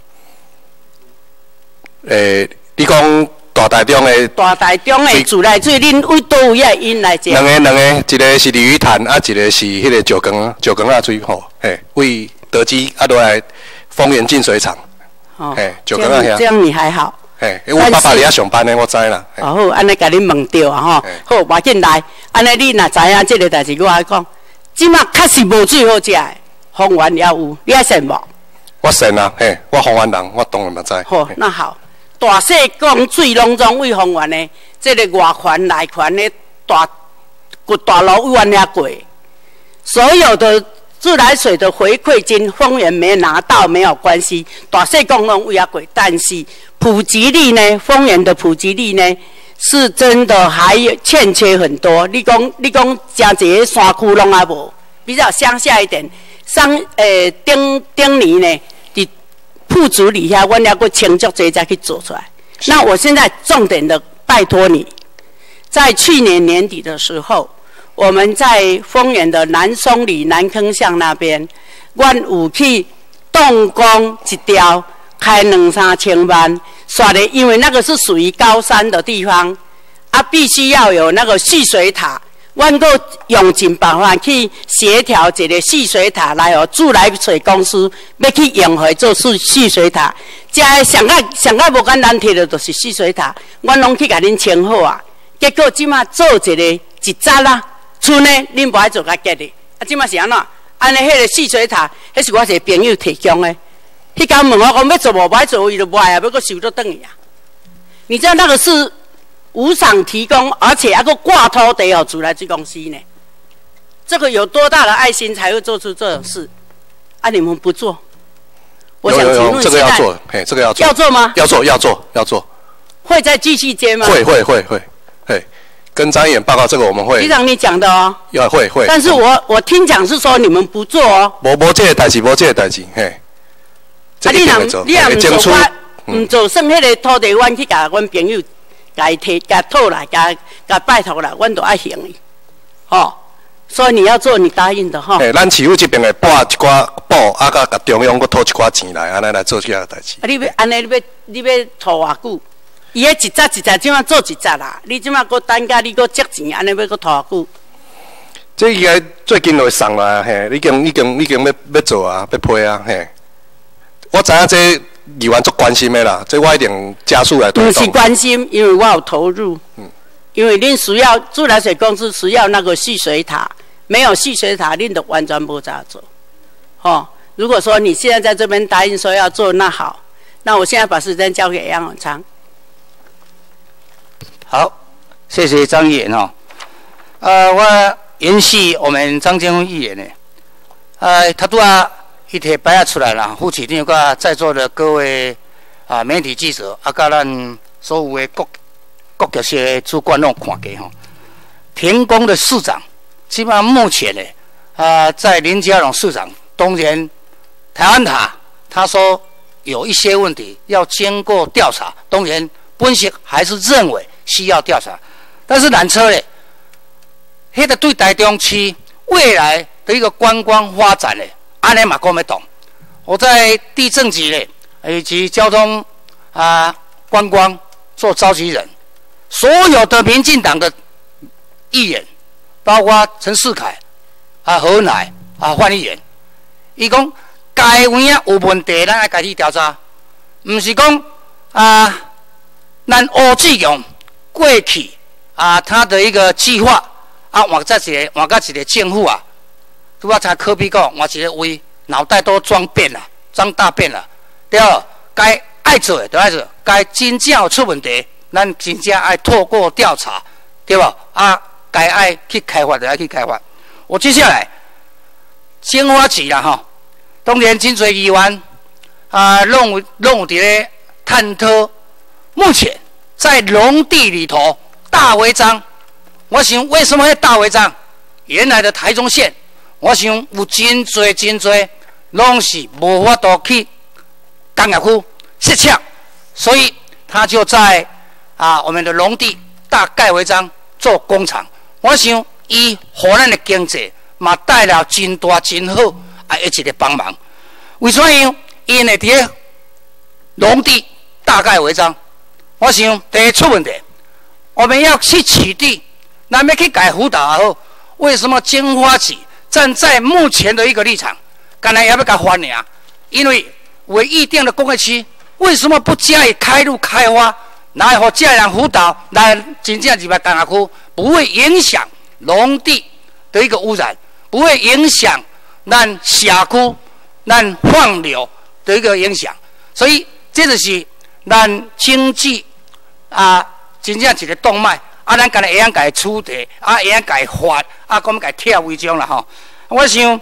你讲大台中的自来水，恁为倒位啊引来食？ 两个，一个是鲤鱼潭，啊，一个是迄个石缸啊水吼，嘿，为德基啊落来丰原净水厂，嘿，石缸啊遐。 这样你还好。 嘿，我爸爸伫遐上班的，我知啦。 哦好，安尼甲恁问到啊吼，好，无紧来，安尼你若知影这个代志，我来讲，即马确实无水好食的，丰原也有，你爱信无？ 我信啊，嘿，我丰原人，我当然嘛知。 好，那好。大细讲水拢总为丰原的，这个外环内环的大路弯遐过，所有的自来水的回馈金，丰原没拿到没有关系，大细讲拢为遐过，但是普及率呢，丰原的普及率呢，是真的还有欠缺很多。你讲真济个山区拢还无，比较乡下一点，顶年呢。铺主底下，我要过清足这再去做出来。那我现在重点的拜托你，在去年年底的时候，我们在丰原的南松里南坑巷那边，我有去动工一条，开2-3千万，耍的，因为那个是属于高山的地方，啊，必须要有那个蓄水塔。阮阁用尽办法去协调一个蓄水塔来哦，自来水公司要去用回做蓄水塔。这上个无简单摕的就是蓄水塔，阮拢去甲恁清好啊。结果即马做一扎啦，村呢恁无爱做甲结的，啊即马是安怎？安尼迄个蓄水塔，迄是我一个朋友提供的。迄天问我讲要做无爱做，伊就无爱啊，要阁收倒转去啊。你知道那个是？无偿提供，而且还个挂土地哦，自来水公司呢，这个有多大的爱心才会做出这种事？啊，你们不做？我想请问这个要做，嘿，这个要做。 要做吗？ 要做。 会再继续接吗？ 会，嘿，跟张议员报告这个我们会。 局长你讲的哦。 会。 但是我听讲是说你们不做哦。 无这个代志，嘿。 啊，你若唔做剩迄个土地，阮去甲阮朋友。甲讨来，甲拜托来，阮都爱行伊，吼。所以你要做，你答应的吼。 咱市府这边会拨一寡补，啊，甲中央阁掏一寡钱来，安尼来做这个代志。 啊，你要安尼，你要拖偌久？伊迄一扎即马做一扎啦，你即马阁等甲你阁积钱，安尼要阁拖偌久？ 这应该最近就会送啦，嘿，已经要做啊，要批啊，嘿。我知影这。议员足关心的啦，这我一定加速来推动。 不是关心，因为我有投入。因为恁需要自来水公司需要那个蓄水塔，没有蓄水塔，恁就完全无咋做。哦，如果说你现在在这边答应说要做，那好，那我现在把时间交给杨永昌。 好，谢谢张议员哦。我延续我们张建峰议员呢，他拄啊。伊摕牌仔出来啦，副市长甲在座的各位媒体记者，甲咱所有的各局势的主管拢看过吼。屏东的市长，基本上目前呢，在林佳龙市长东园台湾塔，他说有一些问题要经过调查，东园分析还是认为需要调查，但是缆车呢，迄个对台中区未来的一个观光发展呢，安尼嘛讲要动。我在地政局呢，以及交通观光做召集人，所有的民进党的议员，包括陈世凯、何乃、范议员，伊讲该位啊有问题，咱来家己调查，唔是讲咱欧志勇过去他的一个计划换到一个政府拄仔才科比讲，换一个位脑袋都装变了，装大变了，对哦，该爱做的就爱做，该真正有出问题，咱真正爱透过调查，对吧？该爱去开发就爱去开发。我接下来先发起啦吼，当然真侪议员拢有伫咧探讨，目前在农地里头大违章，我想为什么会大违章？原来的台中县，我想有真侪拢是无法度去工业区设厂，所以他就在我们的农地大盖违章做工厂。我想伊互咱的经济嘛带来真大真好一个帮忙。为什么因会伫咧农地大盖违章？我想第一出问题，我们要去取缔，咱要去改辅导也好。为什么经发起站在目前的一个立场，刚才也要甲翻尔？因为为预定的工业区，为什么不加以开路开发，然后这样辅导，让真正入来工业区，不会影响农地的一个污染，不会影响咱社区、咱放流的一个影响。所以这就是咱经济真正一个动脉。咱干会晓甲伊处理，会晓甲伊发，讲甲伊拆违章啦吼。我想，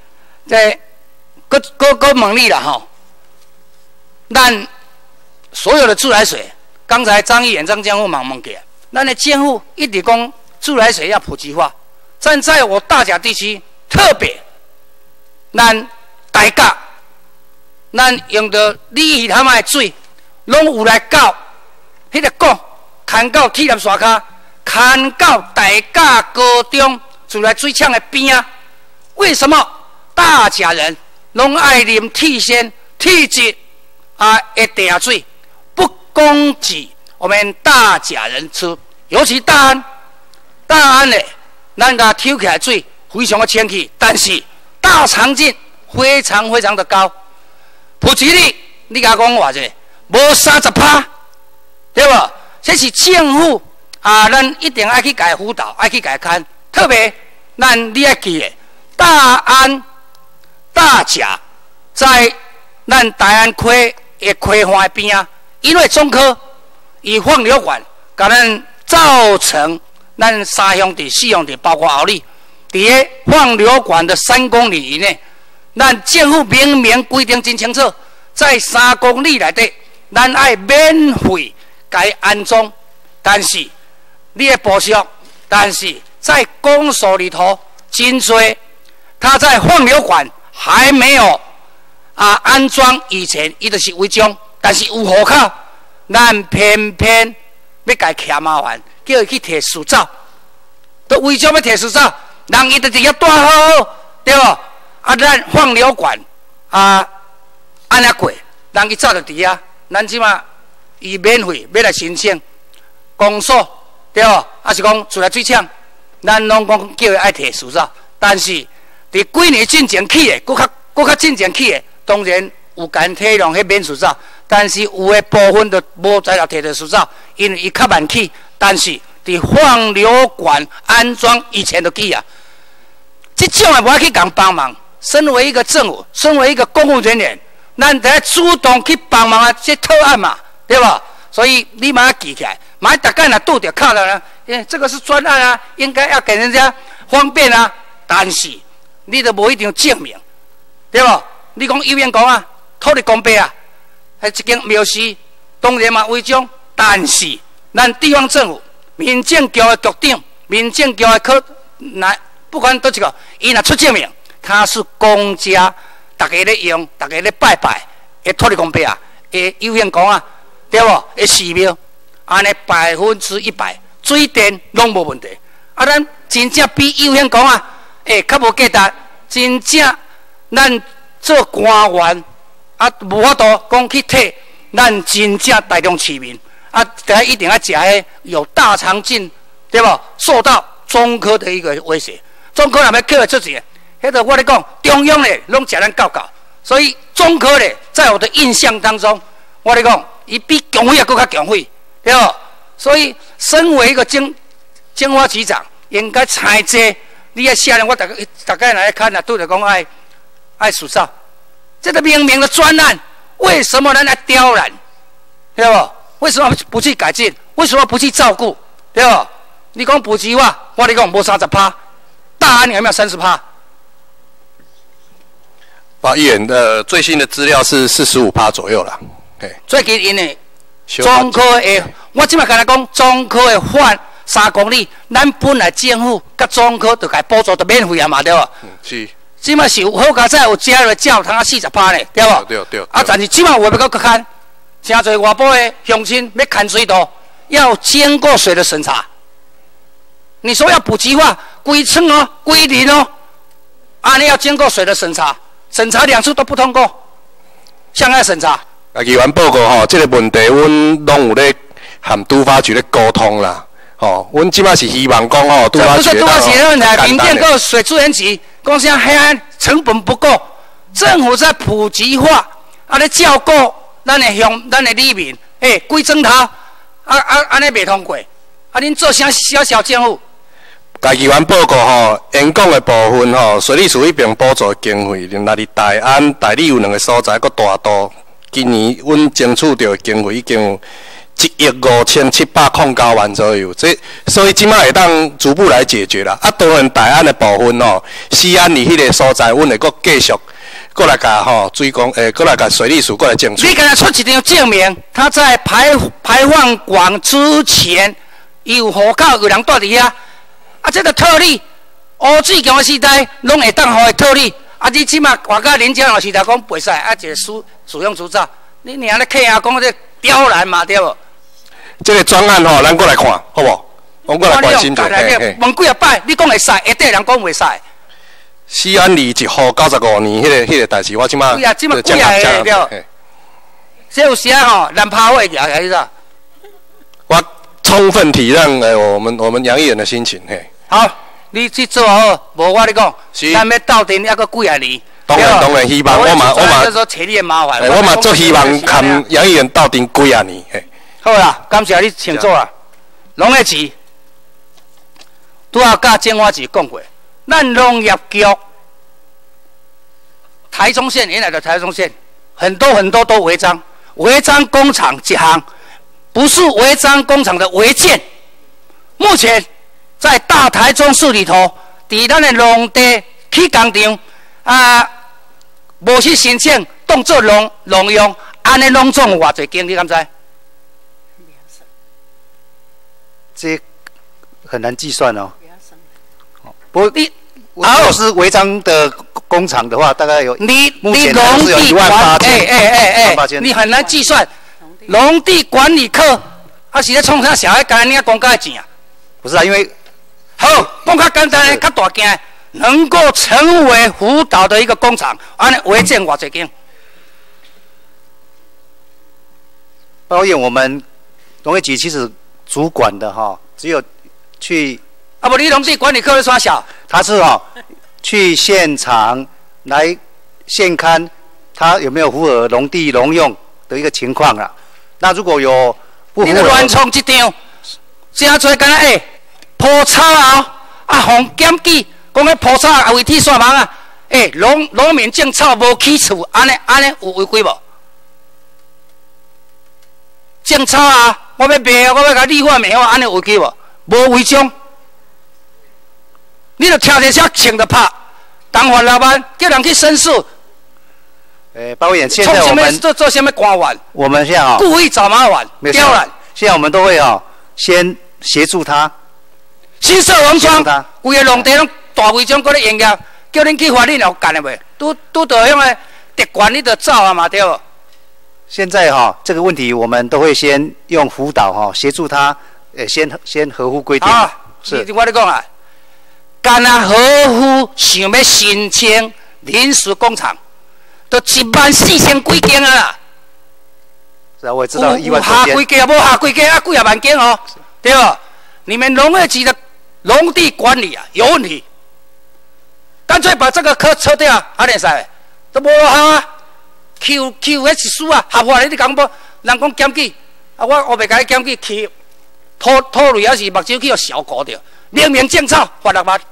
搁问你啦吼，咱所有的自来水，刚才张议员、张江副问过，咱的政府一直讲自来水要普及化，站在我大甲地区，特别，咱大甲，咱用到鲤鱼潭的水，拢有来到迄个港，牵到铁链线骹。牵到大甲高中自来水厂的边为什么大甲人拢爱啉铁鲜铁质的地水，不供给我们大甲人吃？尤其大安的，咱甲抽起来水非常的清气，但是大肠镜非常的高，普及率你甲讲偌济，无30%，对不？这是政府。咱一定爱去改辅导，爱去改看，特别你要记的，大安、大甲在咱大安溪的溪岸的边因为中科以放流管，甲咱造成咱3兄弟、4兄弟，包括后里，伫个放流管的3公里以内，咱政府明明规定真清楚，在3公里内底，咱爱免费甲伊安装，但是。你的补偿，但是在公所里头真多，他在放流管还没有安装以前，伊就是违章，但是有户口，咱偏偏要甲伊添麻烦，叫伊去摕护照，都违章要摕护照，人伊就直接带好，对不？咱放流管安尼过，人伊走就伫咱即马伊免费要来申请公所。对哦，是讲自来水厂，咱拢讲叫伊爱摕护照，但是伫几年进前起的，搁较进前起的，当然有间体谅迄免护照，但是有的部分就无材料摕到护照，因为伊较慢起，但是伫放流管安装以前就起这种的无爱去讲帮忙。身为一个政府，身为一个公务人员，咱得主动去帮忙这特案嘛，对吧？所以你马上记起来。大概若拄着卡了呢，这个是专案应该要给人家方便但是你都无一定证明，对不？你讲医院讲土地公伯还一间庙寺，当然嘛违章，但是咱地方政府、民政局的局长、民政局的不管多一个，伊若出证明，他是公家，大家咧用，大家咧拜拜的土地公伯的医院讲对不？的寺庙。安尼100%，水电拢无问题。咱真正比有限讲较无价值， 真正咱做官员啊，无法度讲去替咱真正大众市民啊，一定要食迄有大肠镜，对不？受到中科的一个威胁，中科若要扣出去，迄个我咧讲，中央咧拢食咱够够，所以中科咧在我的印象当中，我咧讲，伊比强匪也更较强匪，对不？所以身为一个警察局长，应该采这。你要下来，我大概来看啊，都得讲爱数哨，这个明明的专案，为什么人来刁难？对不？为什么不去改进？为什么不去照顾？对不？你讲普及化，我跟你讲无30%，大安有没有30%？ 议员的最新的资料是45%左右啦。 最近因为中科的，我即摆跟你讲，中科的换3公里，咱本来政府甲中科就该补助，就免费啊嘛，对不？ 是。 即摆是有好佳哉有加入教堂啊40%呢，对不？ 对。 啊，但是即摆有要搁看，真侪外部的乡亲要看水道，要经过水的审查。你说要普及化，规村哦，规邻哦，啊，你要经过水的审查，审查2次都不通过，向外审查。 议员报告吼，这个问题阮拢有咧和都发局咧沟通啦。哦，阮即摆是希望讲吼，都发局。这不是都发局的问题， 民电跟水资源局讲现在黑暗成本不够，政府在普及化，啊咧照顾咱的里民，规整套，安尼袂通过，啊恁做啥小政府？ 甲议员报告吼，演讲的部分吼，水利署迄边补助经费，另外伫大安、大理有2个所在，搁大都，今年阮争取到的经费已经有15709万左右，所以即摆会当逐步来解决啦。啊，当然大安的部分吼，西安里迄个所在，阮会搁继续，搁来甲吼水工，搁来甲水利署搁来争取。 你敢若出一张证明，他在排放管之前，有户口有人住伫遐，啊，这个特例，乌水强的时代拢会当互的特例，啊，你即摆外加林江老时代讲袂使，啊，一个使用执照，你娘咧客啊讲这刁难嘛对无？ 这个专案吼，咱过来看，好不？我过来关心一下。 问几啊摆，你讲会使，一堆人讲袂使。 西安里1号95年，迄个代志，我即马几啊对。这有时啊吼，难拍会呀，你知道？ 我充分体谅我们杨议员的心情，嘿。 好，你去做好，无我你讲，咱要斗阵还阁几啊年。 当然，希望我嘛， 说找你的麻烦。 我嘛做希望，跟杨议员斗阵几啊年，嘿。 好啦，感谢你请坐啦。农业局拄仔甲警察局讲过，咱农业局台中县原来的台中县很多都违章，违章工厂一项，不是违章工厂的违建。目前在大台中市里头，伫咱的农地起工厂啊，无去申请当做农用，安尼拢总有偌侪间，你敢知？ 这很难计算哦。不过如果是违章的工厂的话，大概有你目前农是有18000， 你很难计算。农地管理课，啊是咧创啥小孩干你公家的钱啊？ 不是啊，因为好，讲较简单的、较大件，能够成为辅导的一个工厂，安尼违建偌侪间？ 包括我们农业局其实主管的哈，只有去啊不，你农地管理课是啥小？ 他是去现场来现勘，他有没有符合农地农用的一个情况啦？那如果有不符合， 你乱创一张，真侪干那铺草啊，防检举，讲迄铺草啊违体线网啊，农民种草无起厝，安尼有违规无？种草啊，我要卖啊，我要甲立法卖啊，安尼违规无？无违章。你著听一声请着拍，当法老板叫人去申诉。 包括现在我们做什么官员？ 我们现在故意找麻烦，刁难。 现在我们都会先协助他， 新设农庄，规个农地拢大违章，搁咧营业，叫恁去法院有干的袂？拄到迄个特权，你著走啊嘛，对无？ 现在这个问题，我们都会先用辅导协助他，先合乎规定。 是，我咧讲啊。 干那和夫想要申请临时工厂，都14000几间啊啦。 是啊，我也知道1万有下几间啊，无下几间啊，几啊万间哦，对吧？你们农业局的农地管理啊有问题，干脆把这个科撤掉，安尼使都无效啊。Q 迄一书啊，合法的你讲无？人讲检举，啊我袂甲你检举，去土类还是目睭去互小狗着，明明正草罚6万。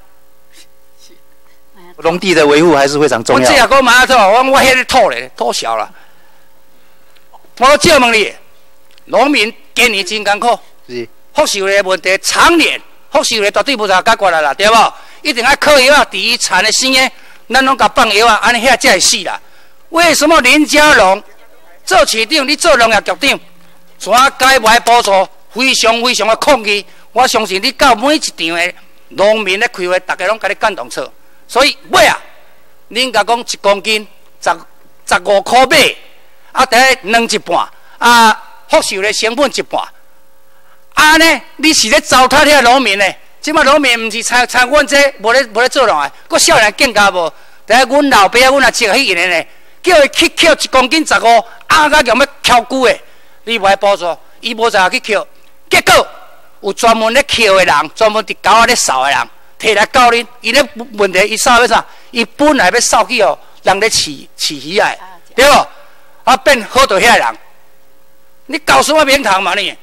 农地的维护还是非常重要。 我这也讲马土，我迄个土咧，土小了。我借问你，农民今年真艰苦， 是福寿的问题常年，福寿的绝对无啥解决啦，对无？一定要靠药啊，第一产的生的，咱拢甲放药啊，安尼遐才会死啦。为什么林佳龙做市长，你做农业局长，怎解外补助非常非常的抗议？我相信你到每一场的农民的开会，大家拢甲你感动错。所以买啊，恁甲讲1公斤15块买，啊，第2一半，啊，福寿的成本1半，啊呢，你是咧糟蹋遐农民呢？即摆农民毋是像阮这无咧做农的，佫少年更加无。第阮老爸阮也饲迄个呢，叫伊去捡1公斤15，啊，甲用要捡久的，你无爱补助，伊无啥去捡，结果有专门咧捡的人，专门伫沟仔咧扫的人。摕来教恁，伊咧问题，伊扫要啥？伊本来要扫去哦，人咧饲鱼啊，对无？啊，变好到遐人，你搞什么名堂嘛你？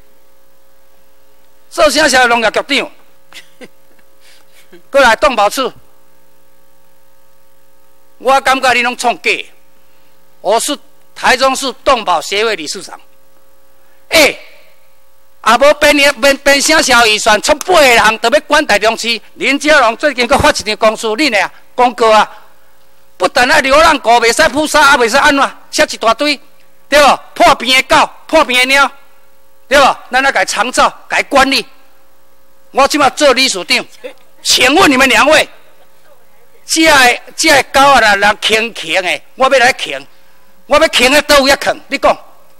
做啥是农业局长？过来动保处，我感觉你拢创假。我是台中市动保协会理事长，啊，无变啥小预算，出8个人都要管台中市。林佳龙最近佫发一张公司，恁诶公告啊，不但啊流浪狗袂使扑杀，啊袂使安怎，写一大堆，对无？破病的狗，破病的猫，对无？咱来甲长照，甲管理。我即马做理事长，请问你们2位，这个狗啊，人牵的，我要来牵，我要牵在倒位啊？你讲？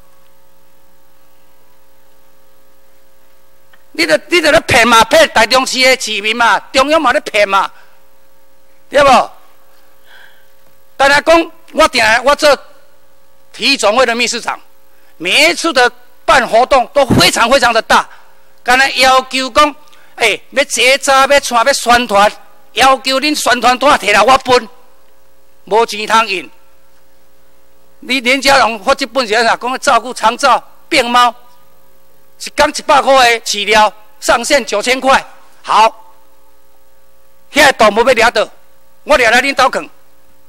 你著咧骗嘛，骗台中市的市民嘛，中央嘛咧骗嘛，对无？当然讲，我做体育总会的秘书长，每一次的办活动都非常非常的大，干那要求讲，要节早要传要宣传，要求恁宣传单摕来我分，无钱通用。你林佳龙发这本是啥？讲照顾长照病猫。1天100块的饲料，上限9000块。好，遐动物要掠倒，我掠来恁兜囥。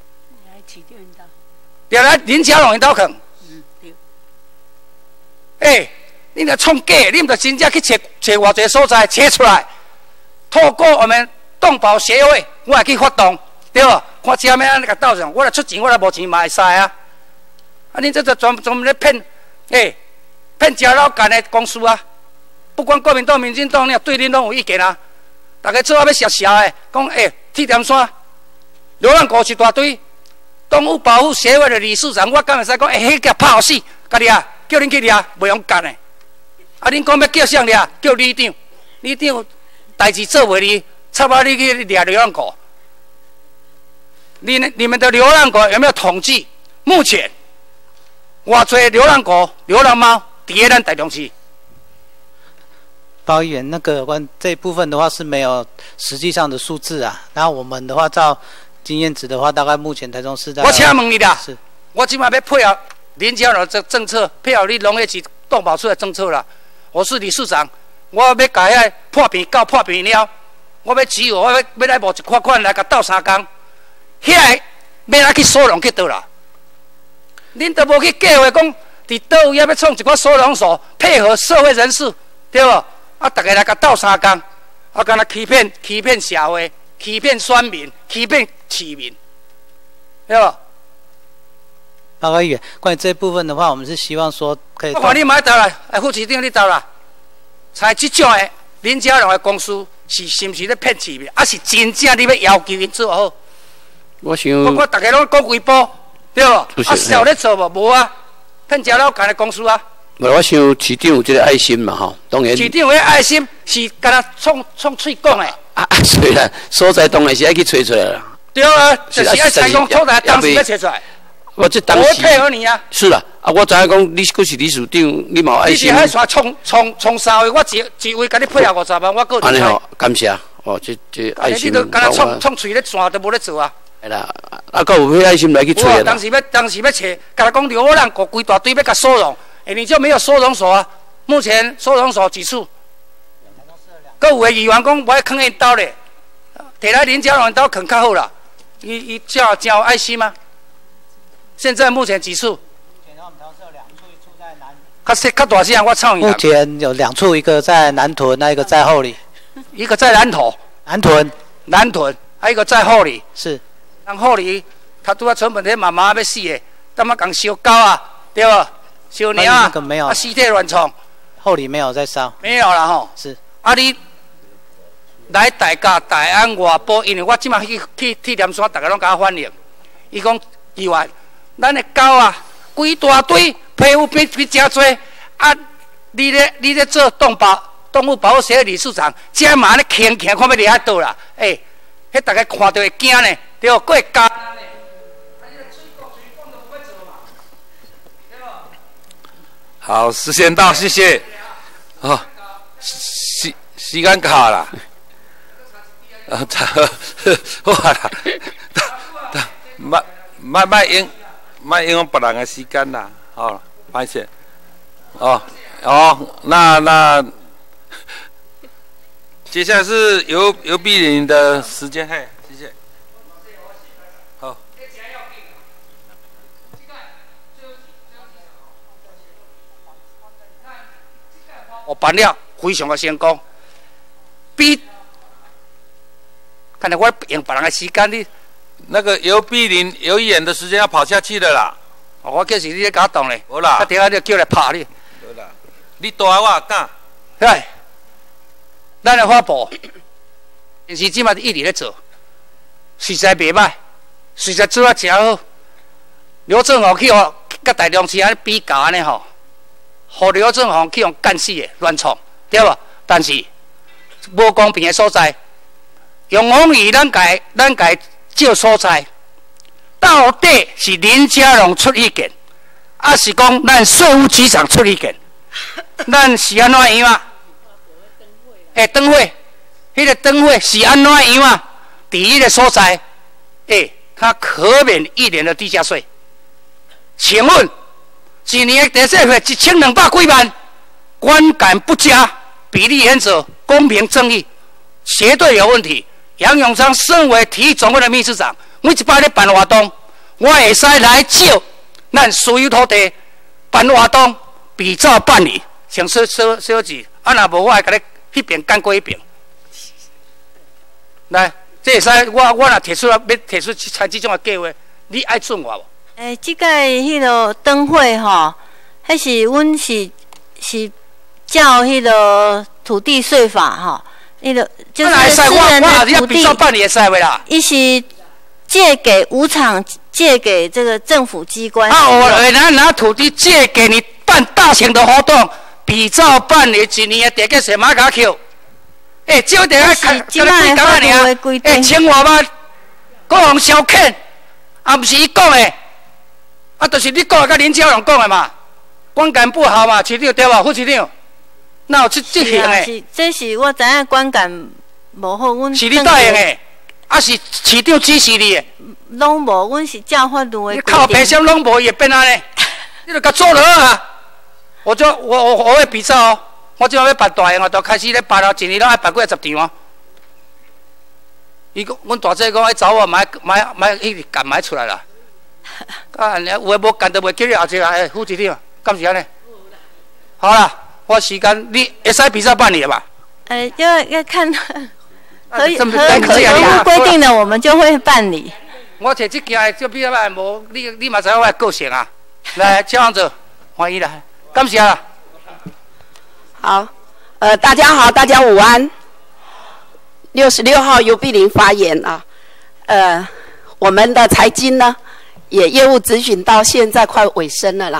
掠来林佳龙因兜囥。你若创假，你毋着真正去找偌济所在，找出来。透过我们动保协会，我也去发动，对无？看这要安尼甲斗上，我来出钱，我来无钱嘛会使啊。啊，恁这专门咧骗，骗食老干的公司啊！不管国民党、民进党，你对恁拢有意见啊！大家做啊要实的，讲铁点山流浪狗一大堆，动物保护协会的理事长，我敢会使讲，迄个拍好死，家己啊，叫恁去掠，袂用干的。啊，恁讲要叫谁掠？叫里长，里长代志做袂哩，差不你去掠流浪狗。你们的流浪狗有没有统计？目前，偌侪流浪狗、流浪猫？伫咱台中市， 包议员，那个这一部分的话是没有实际上的数字啊。然后我们的话，照经验值的话，大概目前台中市我请问你啦， 是， 我今晚要配合林佳龙的政策，配合你农业局动保处的政策啦。我是理事长，我要甲遐破病狗、破病猫，我要只有我要来募一款来甲斗3工，遐要来去收容去倒啦。恁都无去计划讲。伫倒位要创一个收容所，配合社会人士，对无？啊，大家来甲斗3工，啊，敢若欺骗社会，欺骗选民，欺骗市民，对无？ 报告议员，关于这部分的话，我们是希望说可以。 我看你买倒来，副市长你倒啦。像这种的林佳龙的公司是毋是咧骗市民？啊，是真正你要要求因做好？ 我想， 我大家拢讲规波，对无？啊，是有咧做无？无啊。骗食老干的公司啊！ 我想市长有这个爱心嘛吼，当然。 市长有爱心是干那创喙讲的， 虽然所在当然是爱去找出来啦。 对啊，就是爱采讲所在，当时要找出来。 我这当时。 我会配合你啊。 是啦，我知影讲你佫是理事长，你嘛有爱心。 你是海刷冲3位，我一位甲你配合50万，我够。 安尼吼，感谢。哦，这爱心。 你都敢若创嘴咧转，都无咧做啊。 系啦，啊，佮有爱心来去找啦。 当时要找，甲他讲流浪狗规大堆要甲收容，你就没有收容所啊？目前收容所几处？佮有的议员讲我要坑因兜咧，摕来林佳龙兜坑较好啦。伊真有爱心吗？现在目前几处？较大些，我操你！ 目前有2处，一个在南屯，那一个在后里。 一个在南投。南屯，还有一个在后里。 是。 人后里，他拄啊成本天妈妈要死的，他妈讲烧狗啊，对不？烧鸟啊，啊尸体乱冲。 后里没有在烧。 没有啦吼。 是。 啊你来大甲大安外埔，因为我即马去连山，大家拢甲我反映。伊讲议员，咱的狗啊，规大堆，皮肤比真多。啊，你咧做动物保护协会理事长，这嘛咧看要离遐倒啦？迄大家看到会惊呢，对不？佫会加。 好，时间到，谢谢。哦，时间卡啦。好啦，莫用别人的时间啦，好，抱歉。哦，那接下来是尤碧玲的时间，嘿，谢谢。好。 我办了，非常的成功。看来我用别人的时间，你那个尤碧玲有演的时间要跑下去了啦。 我叫是你咧搞动咧。 无啦。 啊，等下你叫来拍你。 无啦。你大我也敢。 哎，咱的发布，但是即马一直咧做，实在袂歹，实在做啊真好。刘正宏去互甲大良市安尼比较安尼吼，互刘正宏去用干死的乱创，对无？但是无公平的所在。用往以咱家照所在，到底是林佳龙出意见，还是讲咱税务局长出意见？咱是安怎样啊？灯会，迄个灯会是安怎样啊？第一个所在，他可免1年的地价税。请问，一年的地价税1200几万，观感不佳，比例原则、公平正义，绝对有问题。杨永昌身为体育总会的秘书长，每一摆咧办活动，我会使来照咱私有土地办活动，比照办理。像小字，啊，若无我会甲你迄边干过一遍。来，这会使我若提出要提出采这种的计划，你爱准我无？ 即个迄个灯会吼，迄是阮是照迄个土地税法吼。那个就是私人的土地，伊是借给无偿借给这个政府机关。 我拿土地借给你办大型的活动，比照办理1年的地价税马甲扣。这个地方即摆法律的规定。 千外万，各项消遣，啊，不是伊讲的，啊，就是你讲的，甲林佳龙讲的嘛，观感不好嘛，市长对无？副市长。哪有这行的？ 这是我知影观感无好，阮是你答应的，啊是市长指示你的？ 拢无，阮是照法律的规定。 你靠白箱拢无也变安尼，你就甲做了啊！我会比照哦，我即马要办大型哦，都开始咧办了，1年拢爱办过10场哦。伊讲，阮大姐讲爱找我买迄个干买出来啦。啊，有诶无干都袂叫你后一个副市长，敢是安尼？好啦。花时间，你会使比赛办理吧？ 要看合规定的，我们就会办理。 我摕这件就比较办无，你嘛知影我的个性啊。来，这样子，欢迎来，感谢啦。 好，大家好，大家午安。66号尤碧玲发言啊。我们的财经呢，也业务咨询到现在快尾声了啦哈。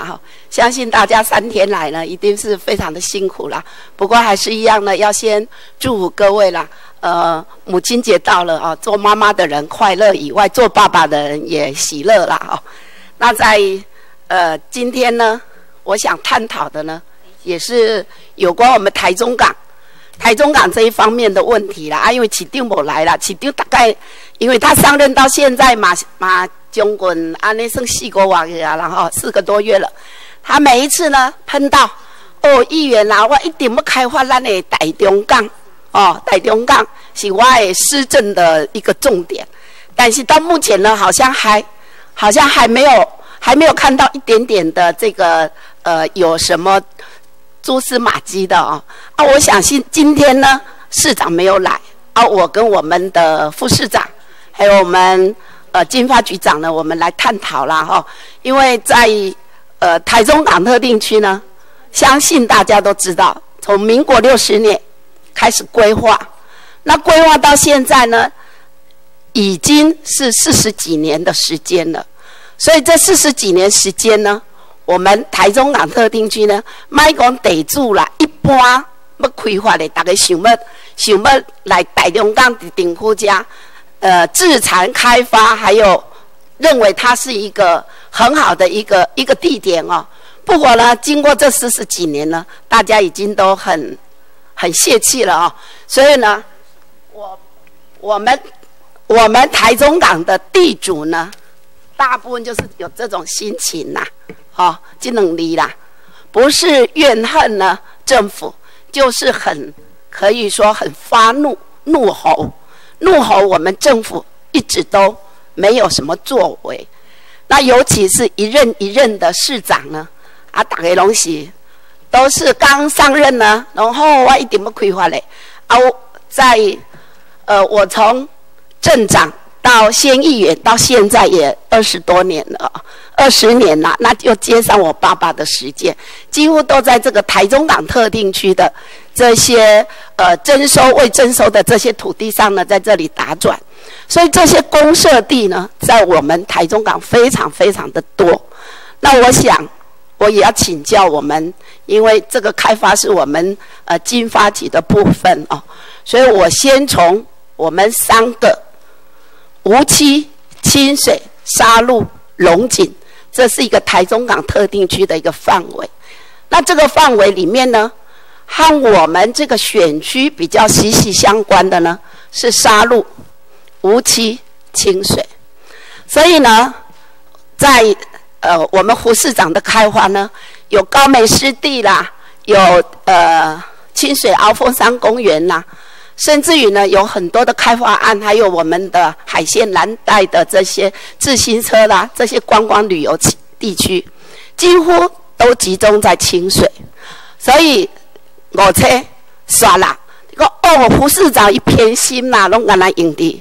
相信大家3天来呢，一定是非常的辛苦啦。不过还是一样呢，要先祝福各位啦。母亲节到了啊，做妈妈的人快乐以外，做爸爸的人也喜乐啦啊。那在今天呢，我想探讨的呢，也是有关我们台中港这一方面的问题啦。因为市长没来啦，市长大概因为他上任到现在嘛将近安尼算4个月啊，然后4个多月了。他每一次呢碰到议员啦，我一定要开发咱的台中港台中港是我的施政的一个重点。但是到目前呢，好像还没有看到一点点的这个有什么蛛丝马迹的我相信今天呢，市长没有来我跟我们的副市长还有我们经发局长呢，我们来探讨啦因为在台中港特定区呢，相信大家都知道，从民国60年开始规划，那规划到现在呢，已经是40几年的时间了。所以这40几年时间呢，我们台中港特定区呢，莫讲地主啦，一般要开发的，大家想要来台中港的顶区家，自产开发，还有认为它是一个很好的一个地点不过呢，经过这40几年呢，大家已经都很泄气了所以呢，我们台中港的地主呢，大部分就是有这种心情啦这两字啦，不是怨恨呢政府，就是可以说很发怒吼我们政府一直都没有什么作为。那尤其是一任一任的市长呢大家都是刚上任呢，然后我一定要开发嘞我从镇长到县议员到现在也20多年了，20年了，那就接上我爸爸的时间，几乎都在这个台中港特定区的这些未征收的这些土地上呢，在这里打转。所以这些公设地呢，在我们台中港非常非常的多。那我想我也要请教我们，因为这个开发是我们经发局的部分所以我先从我们3个梧栖、清水、沙鹿、龙井，这是一个台中港特定区的一个范围。那这个范围里面呢，和我们这个选区比较息息相关的呢，是沙鹿、梧栖、清水。所以呢，在我们胡市长的开发呢，有高美湿地啦，有清水鳌峰山公园啦，甚至于呢，有很多的开发案，还有我们的海线蓝带的这些自行车啦，这些观光旅游地区，几乎都集中在清水。所以5车刷啦，胡市长一偏心啦，拢干来用伫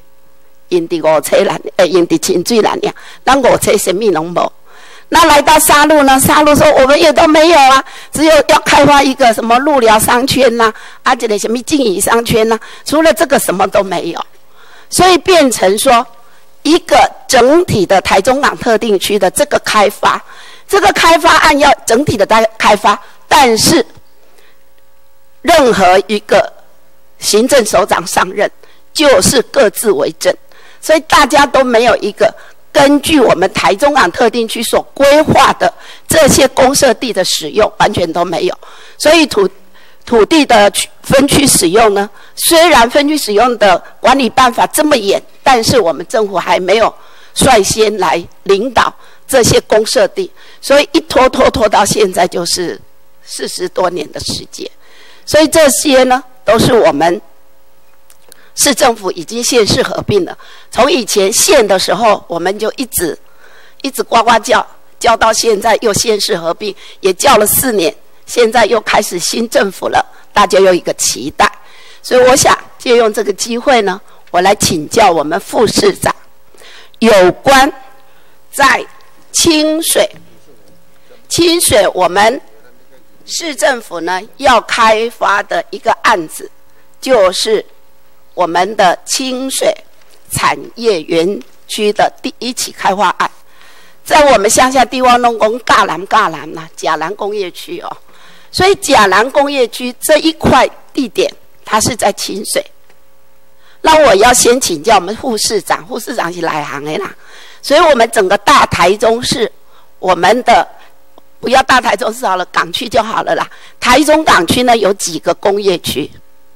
5车啦，用伫清水啦，咱5车什么拢无。那来到沙鹿呢？沙鹿说我们也都没有啊，只有要开发一个什么鹿寮商圈呐，这个什么静怡商圈呐，除了这个什么都没有。所以变成说一个整体的台中港特定区的这个开发，这个开发案要整体的开发，但是任何一个行政首长上任就是各自为政，所以大家都没有一个根据我们台中港特定区所规划的这些公设地的使用，完全都没有。所以土地的分区使用呢，虽然分区使用的管理办法这么严，但是我们政府还没有率先来领导这些公设地，所以一拖到现在就是40多年的时间。所以这些呢，都是我们市政府已经县市合并了。从以前县的时候，我们就一直呱呱叫到现在又县市合并，也叫了4年，现在又开始新政府了，大家有一个期待。所以我想借用这个机会呢，我来请教我们副市长，有关在清水我们市政府呢要开发的一个案子，就是我们的清水产业园区的第1期开发案。 在我们乡下地方弄工尬栏啦，甲南工业区哦，所以甲南工业区这一块地点，它是在清水。那我要先请教我们副市长，副市长是来行的啦，所以我们整个大台中市，我们的不要大台中市好了，港区就好了啦。台中港区呢有几个工业区？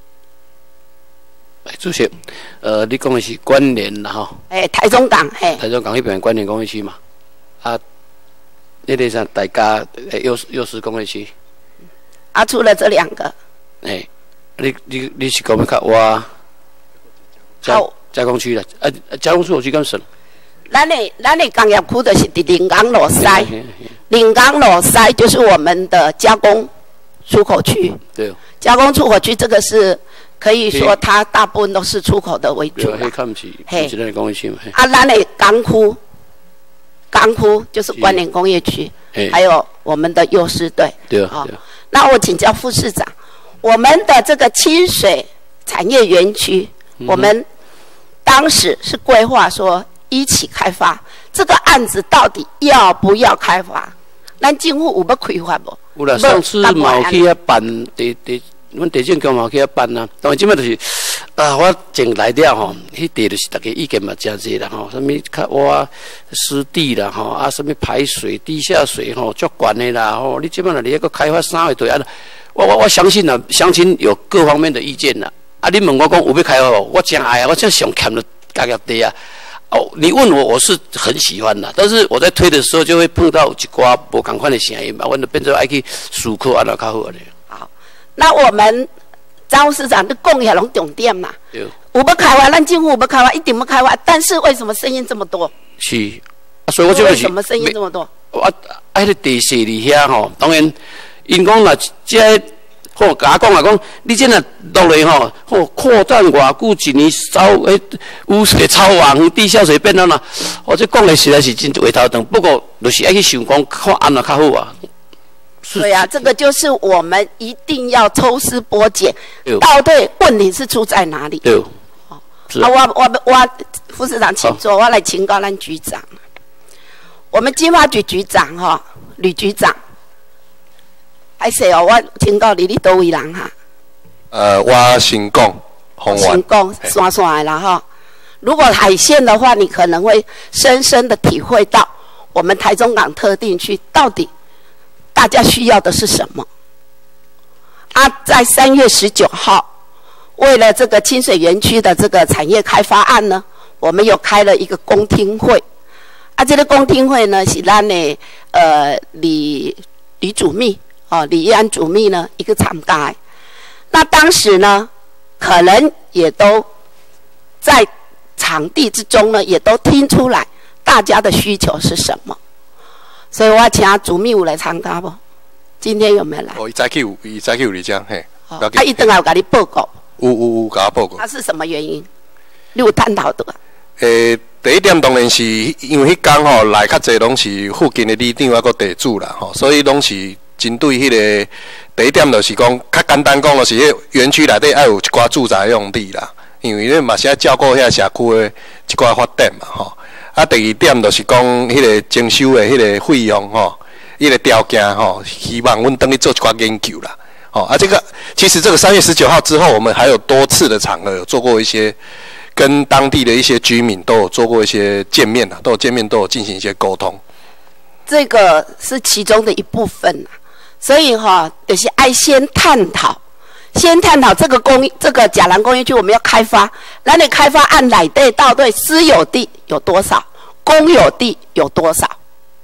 主席，你讲的是关联啦吼。 台中港， 台中港那边关联工业区嘛，啊，那个上大家优势工业区。 除了这两个。 你是讲要较挖加工区啦，加工出口区更省。 咱的工业区就是伫临港路西，临港路西就是我们的加工出口区。 对。 加工出口区这个是可以说它大部分都是出口的为主啦。 对，看不起，咱的工业区嘛。 咱的港区就是关联工业区，还有我们的幼师队。 对。 那我请教副市长，我们的这个清水产业园区，我们当时是规划说一起开发，这个案子到底要不要开发？咱政府有要开发无？ 有啦，上次嘛有去遐办，阮地政局嘛有去遐办啊。当然，即摆就是我进来了吼，迄地就是大家意见嘛真济啦吼，什么较挖湿地啦吼，什么排水、地下水吼，足悬的啦吼。你即摆若你迄个开发3个队我相信啦，乡亲有各方面的意见啦。你问我讲有要开发无？我真爱啊，我真上欠了家业地啊。你问我是很喜欢的，但是我在推的时候就会碰到一寡无同款的声音嘛，我就变成爱去思考安怎较好咧。 好，那我们张市长的讲遐拢重点嘛。 对。 有要开发，咱政府有要开发，一定要开发，但是为什么声音这么多？ 是，所以我就为什么声音这么多？ 迄个地势伫遐吼，当然，因讲若这。甲我讲啊，讲你这若落来吼，扩展偌久，1年污水超旺，地下水变到哪？我这讲的实在是真话头长，不过就是爱去想讲，看安怎较好啊。 对啊，这个就是我们一定要抽丝剥茧，到底问题是出在哪里？ 对。 我副市长请坐，我来请教咱局长。我们经发局局长吕局长。还是我请教你倒位人哈？ 我新港红湾。 新港山的啦哈。如果海线的话，你可能会深深的体会到我们台中港特定区到底大家需要的是什么。在3月19号，为了这个清水园区的这个产业开发案呢，我们又开了一个公听会。这个公听会呢是咱的李主秘。李安主秘呢一个参加，那当时呢，可能也都在场地之中呢，也都听出来大家的需求是什么，所以我请主秘有来参加不？今天有没有来？ 伊早起有嚟讲，嘿。 他一定要给你报告。 有甲我报告。 他是什么原因？你有探讨的？ 第一点当然是因为迄天来较济拢是附近的里长啊个地主啦所以拢是。针对迄个第一点，就是讲较简单讲，就是迄园区内底要有一寡住宅用地啦，因为你嘛是要照顾遐社区的一寡发展嘛第二点就是讲迄个征收的迄个费用迄个条件希望阮等去做一寡研究啦这个其实这个3月19号之后，我们还有多次的场合有做过一些跟当地的一些居民都有做过一些见面啦，都有进行一些沟通。 这个是其中的一部分所以就是爱先探讨这个甲南工业区我们要开发，咱的开发案内底到底私有地有多少，公有地有多少？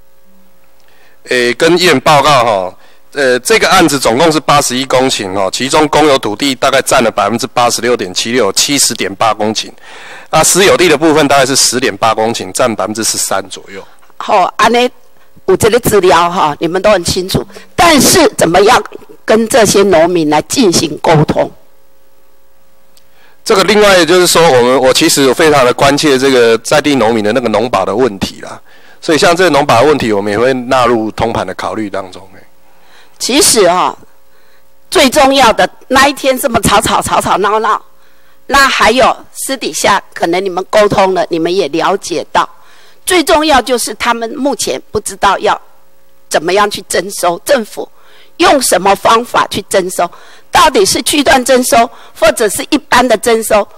跟议员报告这个案子总共是81公顷其中公有土地大概占了86.76%， 70.8公顷，私有地的部分大概是10.8公顷，占13%左右。 安尼。有这个资料你们都很清楚，但是怎么样跟这些农民来进行沟通？ 这个另外就是说，我其实非常的关切这个在地农民的那个农保的问题啦，所以像这个农保的问题，我们也会纳入通盘的考虑当中。 其实最重要的那一天这么吵闹闹，那还有私底下可能你们沟通了，你们也了解到。 最重要就是他们目前不知道要怎么样去征收，政府用什么方法去征收，到底是区段征收或者是一般的征收，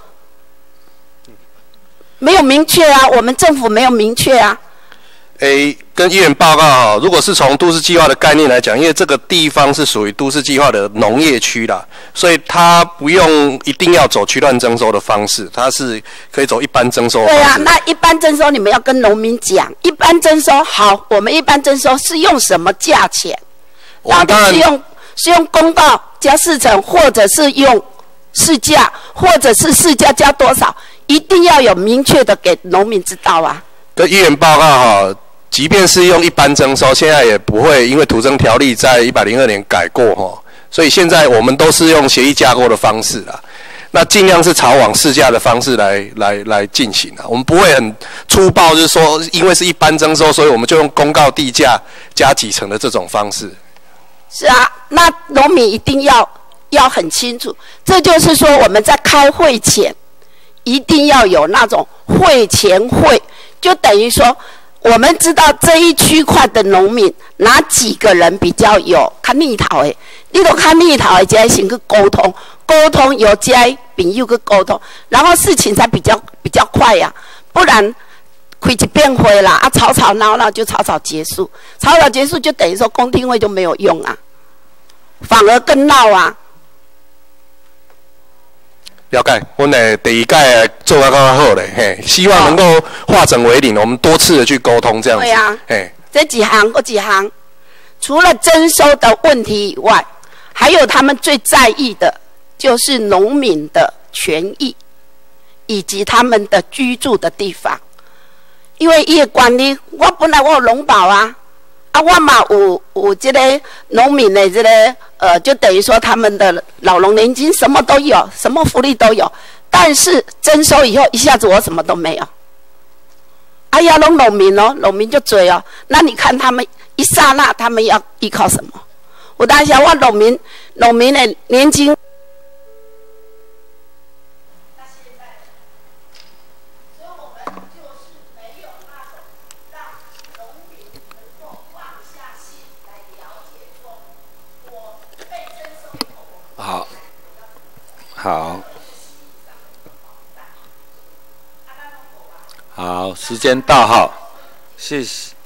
没有明确啊，我们政府没有明确啊。 跟议员报告哈，如果是从都市计划的概念来讲，因为这个地方是属于都市计划的农业区啦，所以它不用一定要走区段征收的方式，它是可以走一般征收的方式。 对啊，那一般征收你们要跟农民讲，一般征收好，我们一般征收是用什么价钱？到底是用公告加4成，或者是用市价，或者是市价加多少？一定要有明确的给农民知道啊。 跟议员报告哈。即便是用一般征收，现在也不会，因为土征条例在102年改过哈，所以现在我们都是用协议架构的方式啦。那尽量是朝往市价的方式来进行啊。我们不会很粗暴，就是说因为是一般征收，所以我们就用公告地价加几成的这种方式。 是啊，那农民一定要很清楚，这就是说我们在开会前一定要有那种会前会，就等于说。我们知道这一区块的农民哪几个人比较有较逆头的，你都较逆头的，才先去沟通，沟通有这朋友去沟通，然后事情才比较快呀、不然开一遍会啦，啊吵吵闹闹就草草结束，草草结束就等于说公听会就没有用啊，反而更闹啊。 了解，我们第一届做得更好嘞，嘿，希望能够化整为零，我们多次的去沟通这样子。 对啊， 嘿， 这几行，除了征收的问题以外，还有他们最在意的就是农民的权益，以及他们的居住的地方。因为伊的管理，我本来我有农保啊，我嘛有这个农民的这个就等于说他们的老农年金什么都有，什么福利都有，但是征收以后一下子我什么都没有。哎呀，农民哦，农民就追哦，那你看他们一刹那，他们要依靠什么？我当下我农民的年金。 好，时间到哈，谢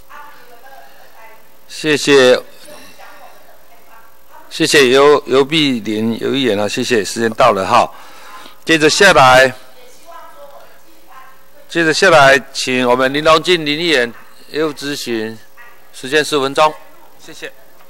谢尤碧莲尤议员啊，谢谢，时间到了哈。接着下来，请我们林荣进林议员业务咨询，时间15分钟，谢谢。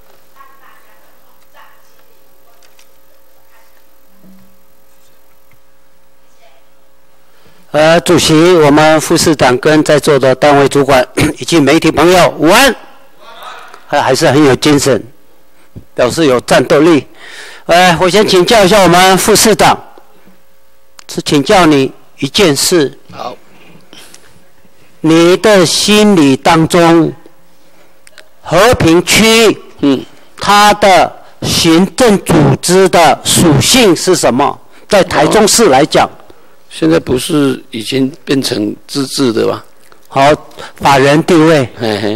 主席，我们副市长跟在座的单位主管以及媒体朋友，午安。还是很有精神，表示有战斗力。我先请教一下我们副市长，是请教你一件事。 好。 你的心理当中，和平区，它的行政组织的属性是什么？在台中市来讲。 现在不是已经变成自治的吗？ 好，法人地位，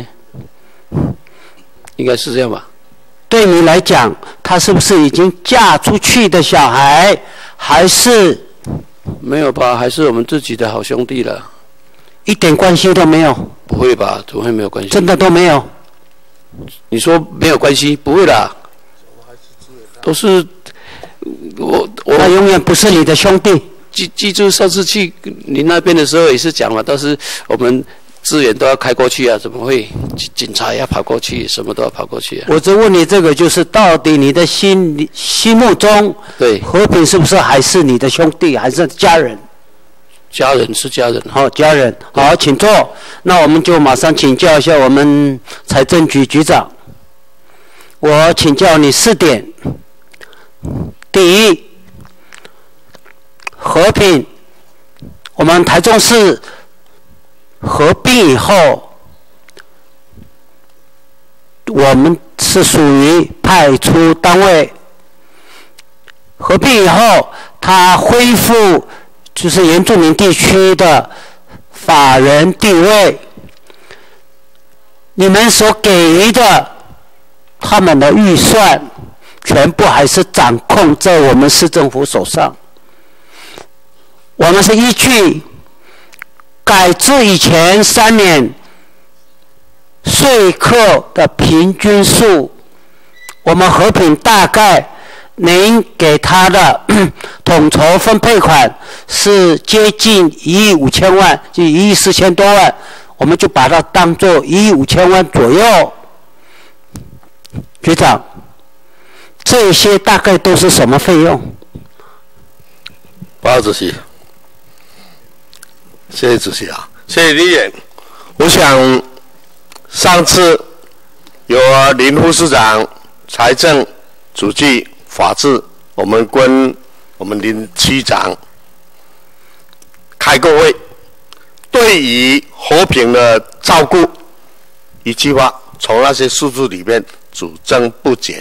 应该是这样吧？ 对你来讲，他是不是已经嫁出去的小孩，还是没有吧？还是我们自己的好兄弟了？ 一点关系都没有？ 不会吧？怎么会没有关系？ 真的都没有？ 你说没有关系？不会啦，都是他永远不是你的兄弟。 记住上次去你那边的时候也是讲了，但是我们资源都要开过去啊，怎么会警察要跑过去，什么都要跑过去啊？ 我只问你这个，就是到底你的心目中， 对和平是不是还是你的兄弟，还是家人？ 家人是家人。 好，家人，好，请坐。那我们就马上请教一下我们财政局局长。我请教你4点。第一，和平，我们台中市合并以后，我们是属于派出单位。合并以后，它恢复就是原住民地区的法人地位， 你们所给予的他们的预算，全部还是掌控在我们市政府手上。我们是依据改制以前3年说客的平均数，我们和平大概能给他的统筹分配款是接近1亿5千万，就1亿4千多万，我们就把它当作1亿5千万左右。局长，这些大概都是什么费用？ 报告主席，谢谢主席啊，谢谢李远。我想上次有林副市长、财政、主计、法制，我们跟我们林区长开过会，对于和平的照顾，一句话，从那些数字里面只增不减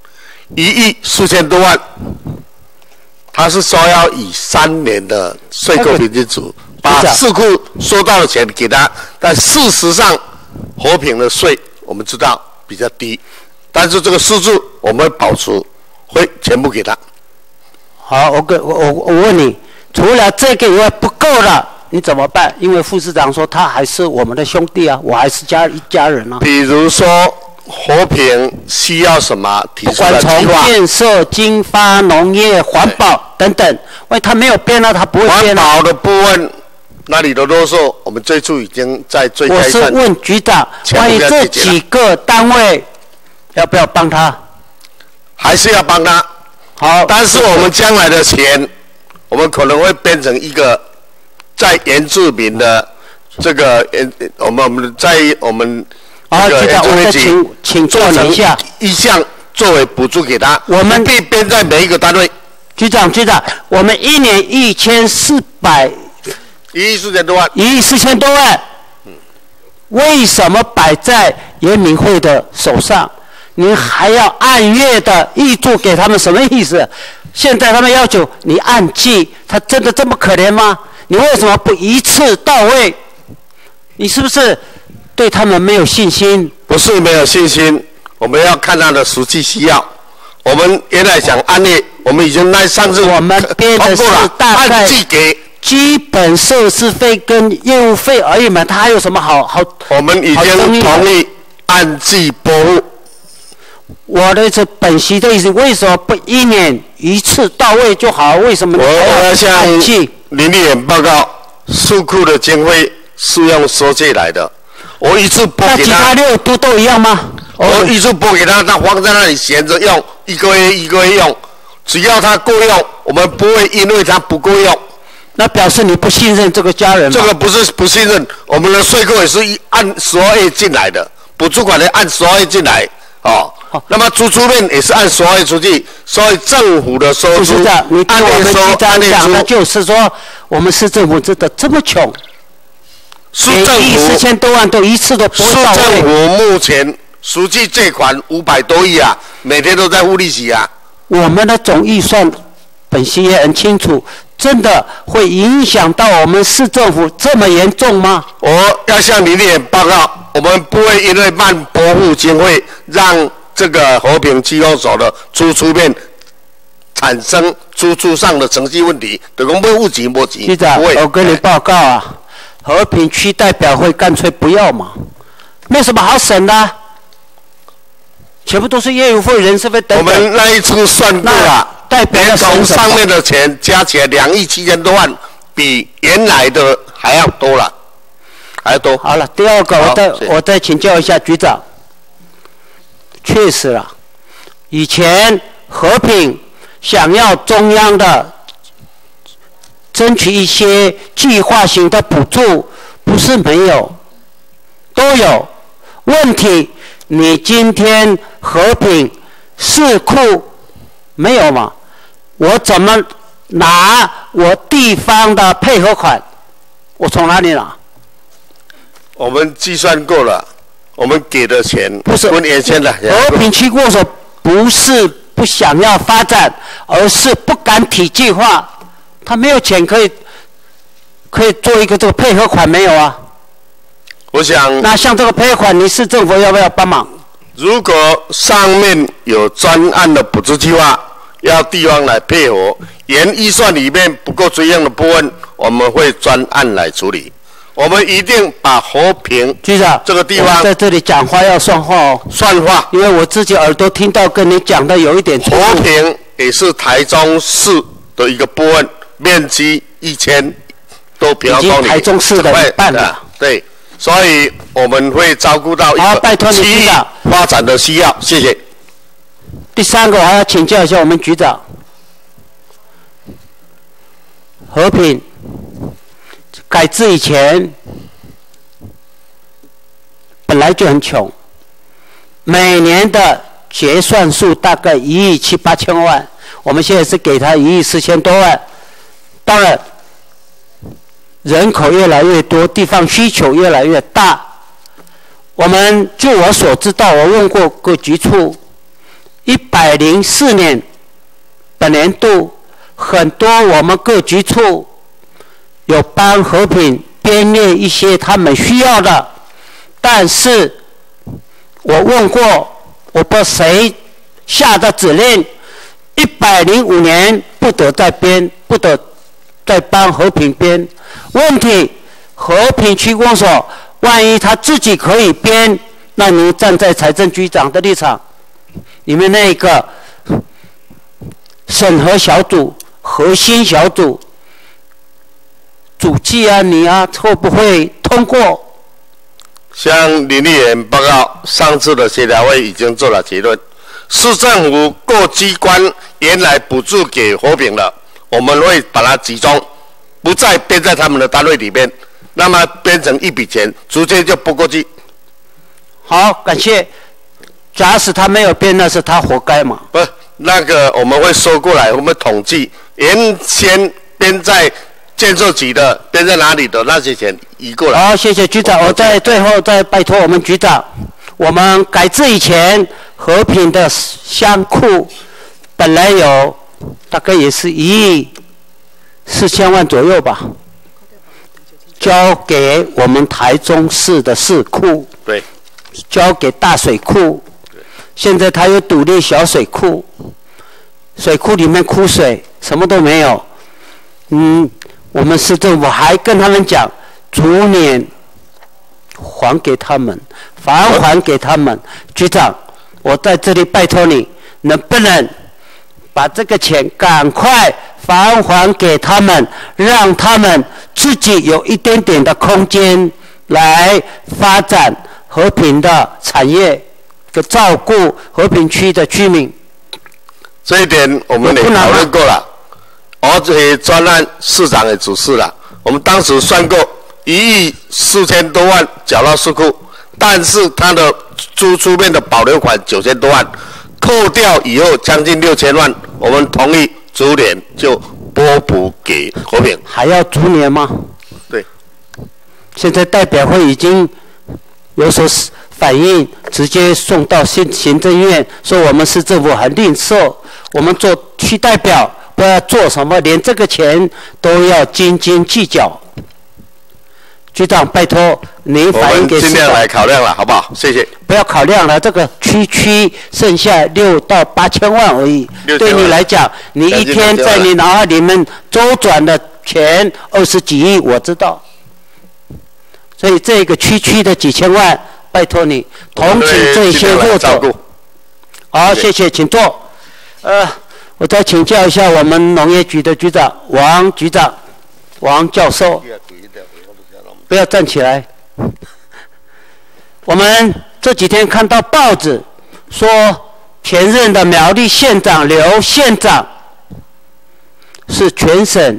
，1亿4千多万，他是说要以3年的税购平均值，把市库收到的钱给他，但事实上和平的税我们知道比较低，但是这个数字我们会保持，会全部给他。 好，我问你，除了这个以外不够了，你怎么办？因为副市长说他还是我们的兄弟啊，我还是一家人啊。 比如说和平需要什么提出的计划？ 不管从建设、经发、农业、环保等等，因为他没有变啊，他不会变啊。 环保的部分那里的啰嗦，我们最初已经在最开始。 我是问局长，关于这几个单位，要不要帮他？ 还是要帮他。 好， 但是我们将来的钱，我们可能会变成一个在原住民的这个我们这个原住民局请做成一项作为补助给他， 我们必编在每一个单位。 局长，我们1年1400，1 亿4千多万 ，1亿4千多万，为什么摆在原民会的手上？您还要按月的挹注给他们，什么意思？现在他们要求你按季，他真的这么可怜吗？你为什么不一次到位？你是不是对他们没有信心？ 不是没有信心，我们要看他的实际需要。我们原来想按月，我们已经上次我们编的是大概按季给基本设施费跟业务费而已嘛，他还有什么好？ 我们已经同意按季拨付。 我的这本席的意思，为什么不1年一次到位就好？为什么我要向林立远报告，数库的经费是用收借来的，我一次拨给他。 那其他6都一样吗？ 我一次拨给他，他放在那里闲着用，一个月用，只要他够用，我们不会因为他不够用。 那表示你不信任这个家人吗？ 这个不是不信任，我们的税扣也是按12月进来的，补助款也按12月进来，哦。那么支出面也是按12月出去，所以政府的收入你听我们局长讲的就是说，我们市政府真的这么穷， 市政府 1亿4千多万都一次都不会到位。 市政府目前实际借款500多亿啊，每天都在付利息啊。 我们的总预算，本席也很清楚，真的会影响到我们市政府这么严重吗？ 我要向林立远报告，我们不会因为慢拨付经费让这个和平区公所的支出面产生支出上的程序问题，就讲要误急莫急。 局长，我跟你报告啊，和平区代表会干脆不要嘛，没什么好审的，全部都是业务费、人事费等等。 我们那一次算过了，连同上面的钱加起来2亿7千多万，比原来的还要多了，还要多。 好了，第二个我再请教一下局长。确实了，以前和平想要中央的争取一些计划型的补助，不是没有，都有。问题你今天和平市库没有嘛？我怎么拿我地方的配合款？我从哪里拿？ 我们计算过了。我们给的钱不是跟原先的和平区公所不是不想要发展，而是不敢提计划，他没有钱可以做一个这个配合款没有啊？ 我想， 那像这个赔款，你市政府要不要帮忙？ 如果上面有专案的补助计划，要地方来配合，原预算里面不够追用的部分，我们会专案来处理。我们一定把和平局长这个地方在这里讲话要算话哦， 算话， 因为我自己耳朵听到跟你讲的有一点错误。 和平也是台中市的一个部分，面积1000多平方公里， 已经台中市的一半了。 对，所以我们会照顾到一个区域发展的需要。谢谢。 第三个，我还要请教一下我们局长，和平改制以前本来就很穷，每年的结算数大概1亿7、8千万，我们现在是给他1亿4千多万。当然，人口越来越多，地方需求越来越大。我们就我所知道，我问过各局处，104年本年度，很多我们各局处有帮和平编列一些他们需要的，但是我问过，我不知道谁下的指令，105年不得再编，不得再帮和平编。问题，和平区公所万一他自己可以编，那您站在财政局长的立场，你们那个审核小组、核心小组主计啊，你啊，会不会通过？ 向林立员报告，上次的协调会已经做了结论，市政府各机关原来补助给和平了，我们会把它集中，不再编在他们的单位里面，那么编成一笔钱，直接就拨过去。 好，感谢。假使他没有编，那是他活该嘛？ 不，那个我们会收过来，我们统计原先编在建设局的，编在哪里的那些钱移过来。 好，谢谢局长。我在最后再拜托我们局长，我们改制以前和平的箱库本来有大概也是1亿4千万左右吧，交给我们台中市的市库， 对， 交给大水库。现在它有独立小水库，水库里面枯水，什么都没有。我们市政府还跟他们讲，逐年还给他们，返还给他们。局长，我在这里拜托你，能不能把这个钱赶快返还给他们，让他们自己有一点点的空间来发展和平的产业，照顾和平区的居民。 这一点我们也讨论过了，而且专案市长也指示了，我们当时算过1亿4千多万缴到市库，但是它的租出面的保留款9000多万，扣掉以后将近6000万，我们同意逐年就拨补给和平。 还要逐年吗？ 对。 现在代表会已经有所反映，直接送到行政院，说我们市政府很吝啬，我们做区代表不知道做什么，连这个钱都要斤斤计较。局长，拜托您反映给市长。 我们尽量来考量了，好不好？谢谢。 不要考量了，这个区剩下6到8千万而已。对你来讲，你一天在你脑海里面周转的钱20几亿，我知道。所以这个区的几千万，拜托你同情这些弱者。好，谢谢，请坐。我再请教一下我们农业局的局长王局长、王教授，不要站起来。我们这几天看到报纸说，前任的苗栗县长刘县长是全省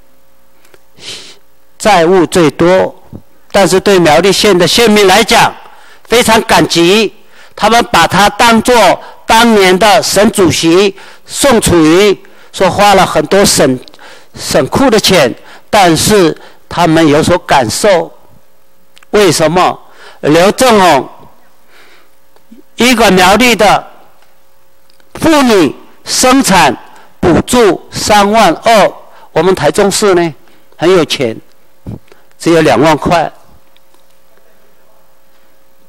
债务最多，但是对苗栗县的县民来讲非常感激，他们把他当作当年的省主席宋楚瑜，说花了很多省库的钱，但是他们有所感受。为什么？刘正宏一个苗栗的妇女生产补助3万2，我们台中市呢很有钱，只有2万块。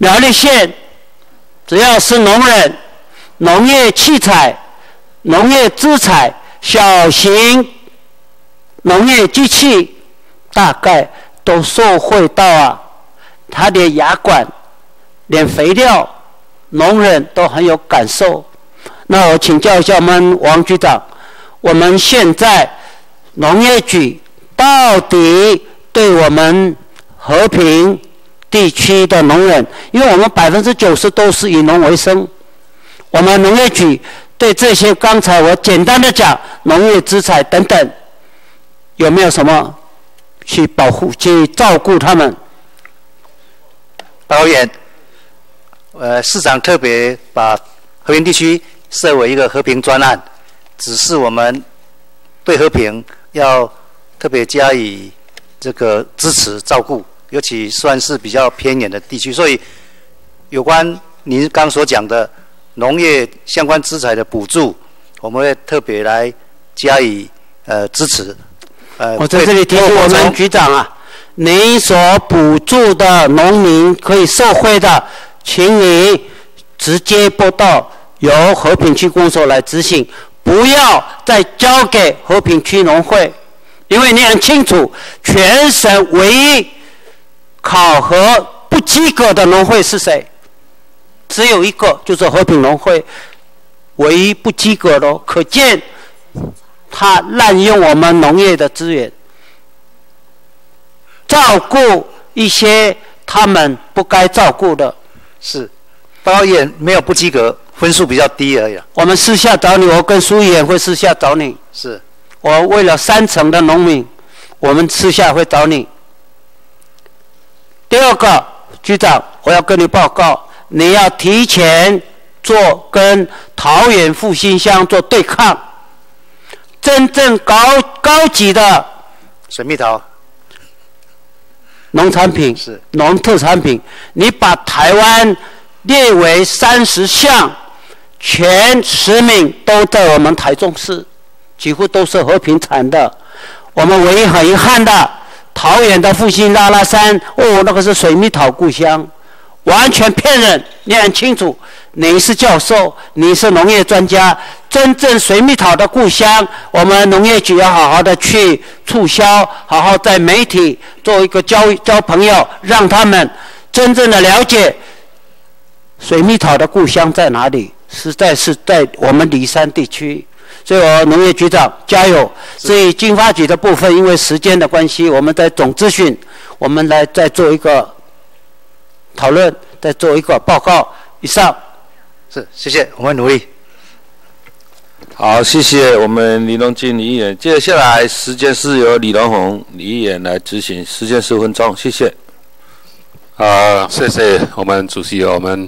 苗栗县只要是农人、农业器材、农业资材、小型农业机器，大概都受惠到啊，他的牙管、连肥料，农人都很有感受。那我请教一下我们王局长，我们现在农业局到底对我们和平地区的农人，因为我们90%都是以农为生，我们农业局对这些刚才我简单的讲农业资材等等，有没有什么去保护、去照顾他们？ 导演，市长特别把和平地区设为一个和平专案，只是我们对和平要特别加以这个支持照顾，尤其算是比较偏远的地区，所以有关您刚所讲的农业相关资材的补助，我们会特别来加以支持。 我在这里提醒我们局长啊，您所补助的农民可以受惠的，请你直接拨到由和平区公所来执行，不要再交给和平区农会，因为你很清楚，全省唯一考核不及格的农会是谁？只有一个，就是和平农会，唯一不及格的，可见他滥用我们农业的资源，照顾一些他们不该照顾的。 是，导演没有不及格，分数比较低而已。 我们私下找你，我跟苏议员会私下找你。 是， 我为了3成的农民，我们私下会找你。第二个，局长，我要跟你报告，你要提前做跟桃园复兴乡做对抗。真正高级的水蜜桃农产品是农特产品，你把台湾列为30项，前10名都在我们台中市，几乎都是和平产的。我们唯一很遗憾的，桃园的复兴拉拉山，哦，那个是水蜜桃故乡，完全骗人。你很清楚，你是教授，你是农业专家，真正水蜜桃的故乡，我们农业局要好好的去促销，好好在媒体做一个交朋友，让他们真正的了解水蜜桃的故乡在哪里，实在是在我们梨山地区。所以我农业局长加油。至于经发局的部分，因为时间的关系，我们在总资讯，我们来再做一个讨论，再做一个报告。以上。 是，谢谢，我们努力。 好，谢谢我们李荣金李议员。接下来时间是由李荣宏李议员来执行，时间15分钟，谢谢。 谢谢我们主席，我们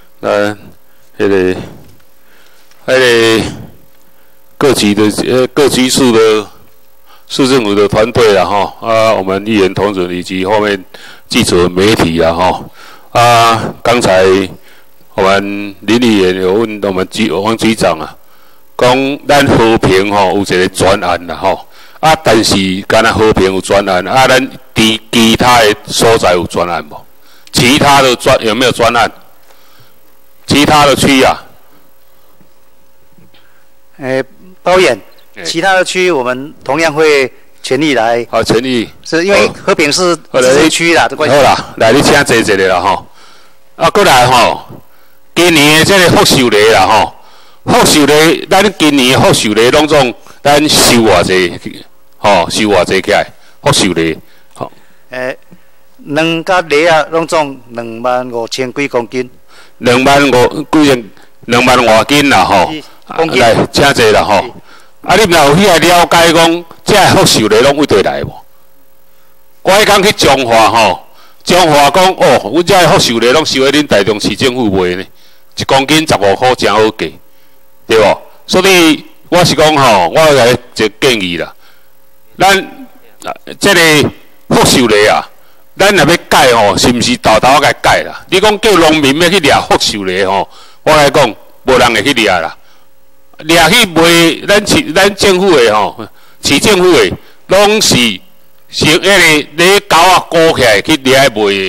各级市的市政府的团队啦哈，我们议员同仁以及后面记者媒体啦哈，刚才我们林议员有问我们王局长啊，讲咱和平吼有一个专案啦吼，但是敢若和平有专案，咱其他的所在有专案无？其他的有没有专案？其他的区啊？ 导演，其他的区我们同样会全力来。 好，全力。 是因为和平是自治区啦，这关系。好啦，来你请坐一下啦吼。过来吼，今年的这个福寿礼啦吼，福寿礼，咱今年的福寿礼拢总咱收偌济，吼，收偌济起来，福寿礼，吼。 两甲礼啊，拢总25000几公斤。 2万外斤啦吼。来，请坐啦吼。你若有遐了解讲，这福寿礼拢为地来无？我迄天去彰化吼，彰化讲哦，阮这福寿礼拢收喺恁台中市政府卖呢，1公斤15块，真好价，对无？所以我是讲吼，我来一个建议啦，咱这个福寿礼啊，咱若要改吼，是毋是豆豆甲改啦？你讲叫农民要去掠福寿礼吼，我来讲，无人会去掠啦。掠去卖，咱政府的吼，市政府的，拢是迄个咧狗啊鼓起来去掠卖的，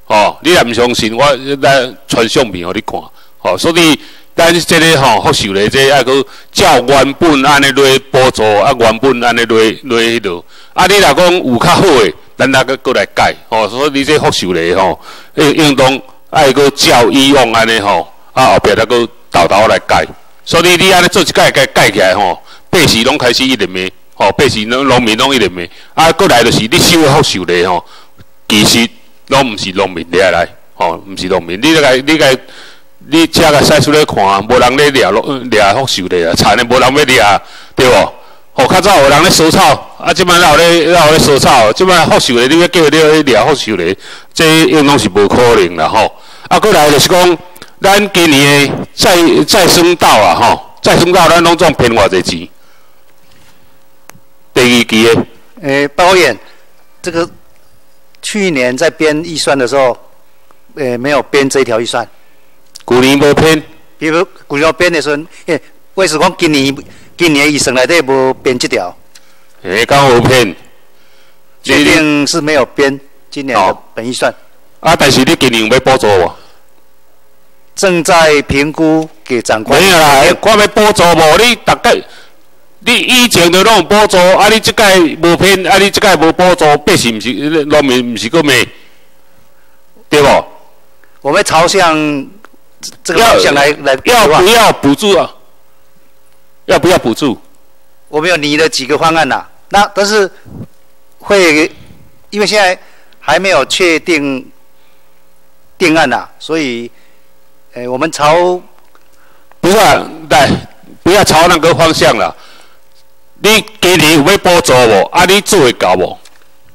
哦，你若唔相信，我来传相片互你看。哦，所以咱这个吼福寿礼这爱去照原本安尼落补助，啊原本安尼落迄落。啊，你若讲有较好诶，咱那个过来改。哦，所以你这福寿礼吼，应当爱去照以往安尼吼，啊后壁再去豆来改。所以你安尼做一改起来吼，八时拢开始一直骂，吼八时农民拢一直骂。啊，过来就是你收诶福寿礼吼，其实拢毋是农民掠来，吼毋是农民，你车个驶出来看，无人咧掠福寿礼啊，田诶无人要掠，对无？吼，较早有人咧烧草，啊，即摆哪有咧烧草？即摆福寿礼你要叫你咧掠福寿礼，这应当是无可能啦吼。啊，过来就是讲，咱今年诶再生稻啊吼，再生稻咱拢总编偌济钱？第二期诶。 包员，这个去年在编预算的时候，没有编这一条预算。 去年无编， 比如去年编的时候，为什么讲今年预算内底无编这条？ 刚无编， 决定是没有编今年的本预算。 啊，但是你今年有要补助无？ 正在评估给长官。 没有啦，看要补助无？你以前就拢有补助，啊，你即届无编，啊，你即届无补助，百姓毋是农民毋是个骂，对无？ 我们朝向这个方向来要不要补助啊？要不要补助？ 我们有拟了几个方案呐，但是会因为现在还没有确定定案呐，所以我们朝不是来不要朝那个方向了。你今年有要补助无？啊，你做会到无？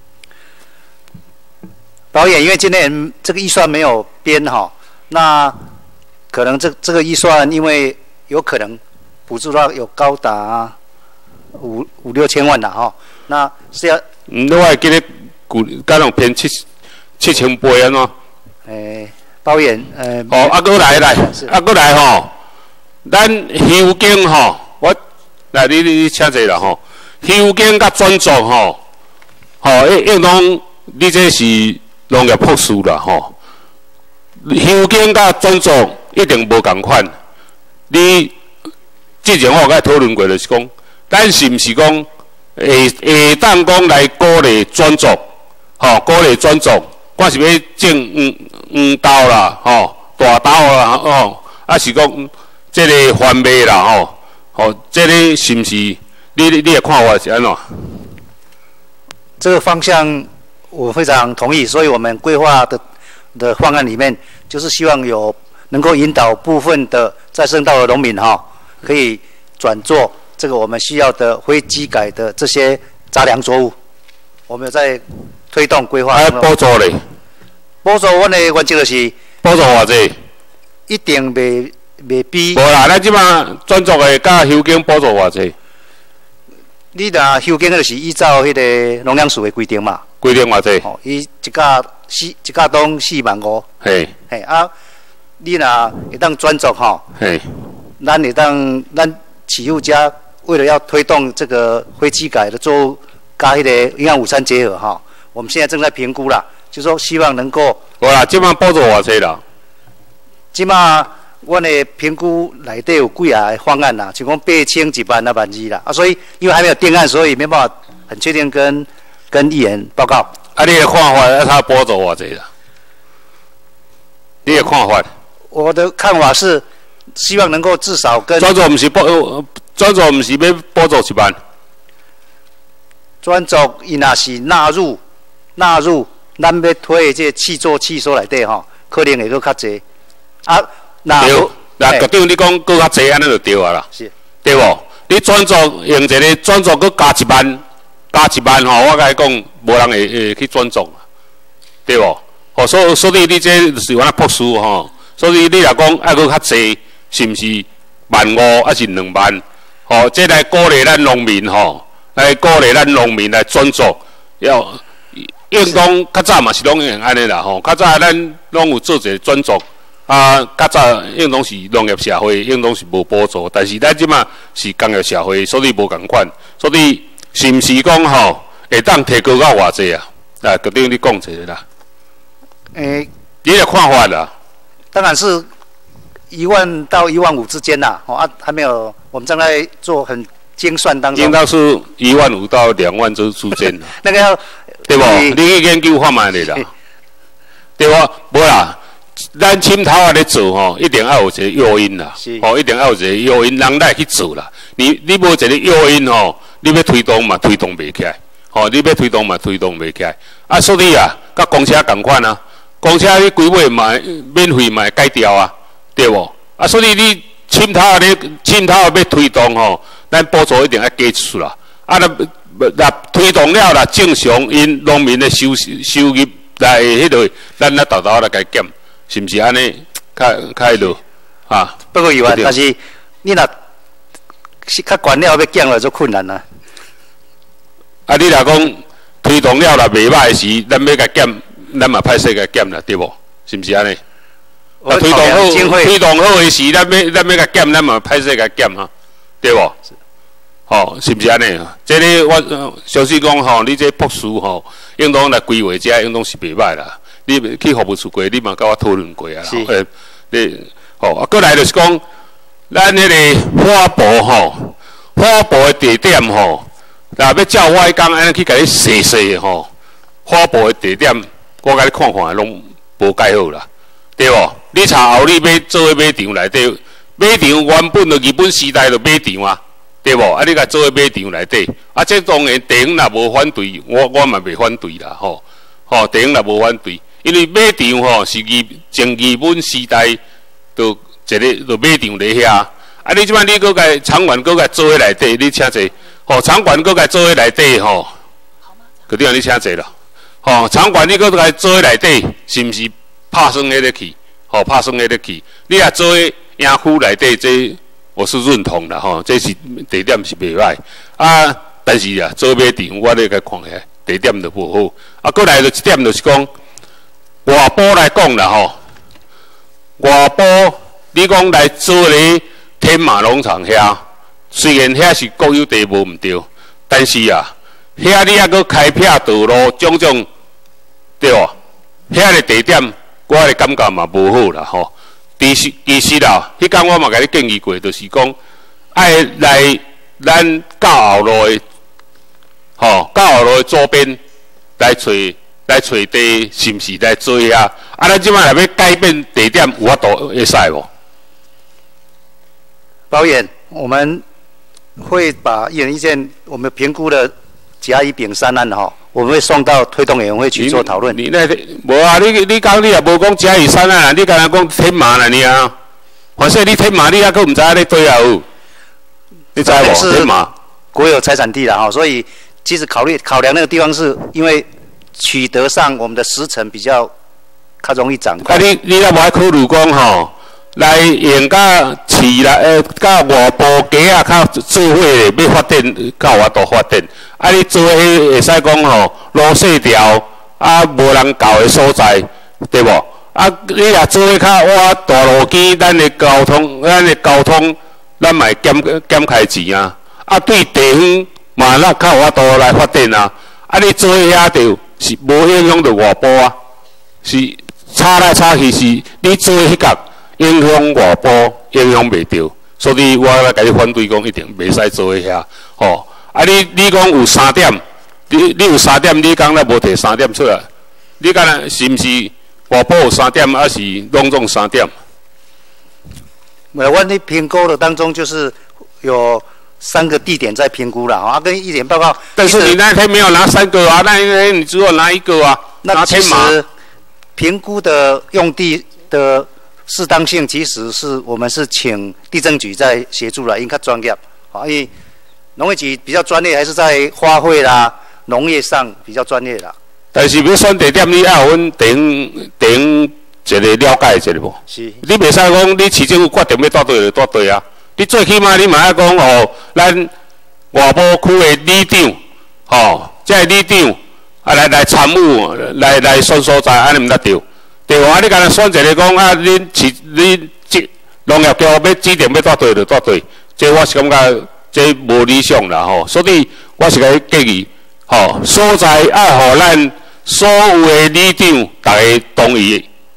导演，因为今年这个预算没有编哈，那可能这个预算因为有可能补助到有高达5、6千万啦哈，那是要我会记得敢有编7000倍安怎？ 导演啊，过来吼，咱休耕吼，来你请坐啦吼，休耕甲转作吼，应当你这是农业博士啦吼，休耕甲转作一定无共款。你之前我有甲讨论过，就是讲，咱是毋是讲会当讲来鼓励转作，鼓励转作，我是要种黄豆啦，大豆啦，啊是讲这个番麦啦，这个是毋是你的看法是安怎？ 这个方向我非常同意，所以我们规划的方案里面，就是希望有能够引导部分的再生稻的农民可以转做这个我们需要的非机改的这些杂粮作物。我们有在推动规划。 补助咧？ 补助阮的原则就是补助偌济？ 一定袂比。 无啦，咱即马转作的甲休耕补助偌济？ 你若休耕就是依照迄个农粮署的规定嘛。 规定偌济？ 伊一甲当45000。 嘿。 嘿啊，你若会当转作嘿。 咱起户家为了要推动这个非机改的作物，加迄个营养午餐结合我们现在正在评估啦，就说希望能够。 无啦，即马补助偌济啦？ 即马阮的评估内底有几个方案啦，就讲8000、10000、12000啦。所以因为还没有定案，所以没办法很确定跟议员报告。 啊，你的看法，他补助偌济啦？你的看法？ 我的看法是，希望能够至少跟转作，毋是要补助1万。 转作伊若是纳入咱要推的这气作气所内底可能会搁较济。啊， 对，局长你讲搁较济，安尼就对啊啦。 是。 对无？你转作用一个转作搁加1万，我甲你讲，无人会去转作，对无？所以你这就是原来博士所以你若讲爱搁较济，是毋是15000还是2万？这来鼓励咱农民来鼓励咱农民来转作，应当较早嘛是拢用安尼啦较早咱拢有做一个转作。较早应当是农业社会，应当是无补助，但是咱即马是工业社会，所以无共款。所以是毋是讲会当提高到偌济啊？局长你讲一下啦。 你的看法啦？ 当然是1万到1万5之间啦。还没有，我们正在做很精算当中。 应当是1万5到2万之间啦。 那个要对不？你去研究看卖的啦，对不？无啦。咱深头啊咧做吼，一定要有一个诱因啦，一定要有一个诱因，人来去做啦。你无一个诱因吼，你要推动嘛推动袂起来，你要推动嘛推动袂起来。啊，所以啊，甲公车共款啊，公车你规划嘛免费嘛改掉啊，对无？啊，所以你深头啊要推动吼，咱补助一定要加出啦。啊，那推动了啦，正常因农民的收入来迄个，咱来豆豆来甲减。是不是安尼？较落啊？ 不过有啊，但是你若是较悬了要降了就困难啦。 啊，你若讲推动了啦袂歹时，咱要甲减，咱嘛歹势甲减啦，对无？是不是安尼？啊，推动好的时，咱要甲减，咱嘛歹势甲减哈，对无？吼，是不是安尼？这个我相信讲吼，你这博士吼，应当来规划这，应当是袂歹啦。你去服务处过，你嘛甲我讨论过啊。你过来就是讲，咱迄个花博吼，花博的地点吼，若要照我讲安尼去甲你细吼，花博的地点，我甲你看看，拢无介好啦，对无？你查后你要做马场内底，马场原本就日本时代就马场啊，对无？啊，你甲做马场内底，啊，这当然地方若无反对，我嘛袂反对啦，地方若无反对。因为马场吼是从日本时代就一个就马场咧遐，啊你即摆你搁甲场馆搁甲做喺内底，你请坐，场馆搁甲做喺内底吼，嗰啲人你请坐啦，场馆你搁甲做喺内底，是毋是拍算迄个去？拍算迄个去，你若做喺营区内底，这我是认同啦，这是地点是袂歹，啊，但是啊做马场我咧甲看下地点就无好，啊，过来就一点就是讲。外埔来讲啦外埔你讲来做咧天马农场遐，虽然遐是国有地无毋对，但是啊，遐你还阁开辟道路，种种对哦，遐个地点我的感觉嘛无好啦其实啦，迄天我嘛甲你建议过，就是讲爱来咱教后路的教后路的周边来找地，是毋是来做遐？啊，咱即摆若要改变地点，有法度会使无？ 导演，我们会把议员意见，我们评估的甲乙丙3案我们会送到推动委员会去做讨论。 你那无啊？你讲你也无讲甲乙3案，你刚才讲天马啦，你啊？反正你天马，你还佫毋知你对啊有？你知无？天马国有财产地啦所以其实考量那个地方是因为。取得上，我们的时程比较容易掌控。 啊，你也无爱考虑讲来用甲市来甲外部街啊，较做伙要发展，较有法度发展。啊，你做迄会使讲路细条啊，无人到的所在，对无？啊，你若做伙较我大路径，咱的交通，咱嘛减开钱啊。啊，对地方嘛，咱较有法度来发展啊。啊，你做遐就是无影响到外部啊，是差来差去是，你做迄角影响外部，影响袂到，所以我来甲你反对讲，一定袂使做遐啊，你讲有3点，你有3点，你讲咱无摕3点出来，你敢若是毋是外部有3点，还是拢总3点？ 我哋评估的当中就是有。3个地点在评估了跟议员报告。 但是你那天没有拿3个啊，那你只有拿1个啊。 那其实评估的用地的适当性，其实是我们是请地政局在协助了，因较专业因为农业局比较专业，还是在花卉啦、农业上比较专业啦。 但是要选地点，你要有阮地方一个了解一下无？ 是。 你袂使讲你市政府决定要住对就住对啊。你最起码你嘛要讲咱外埔区的里长，这里长来参与来选所在，安尼毋得对，对无？啊，你敢若选一个讲你农业局要指定要住对就住对，这我是感觉这无理想啦所以我是甲你建议，所在要互咱所有的里长大家同意，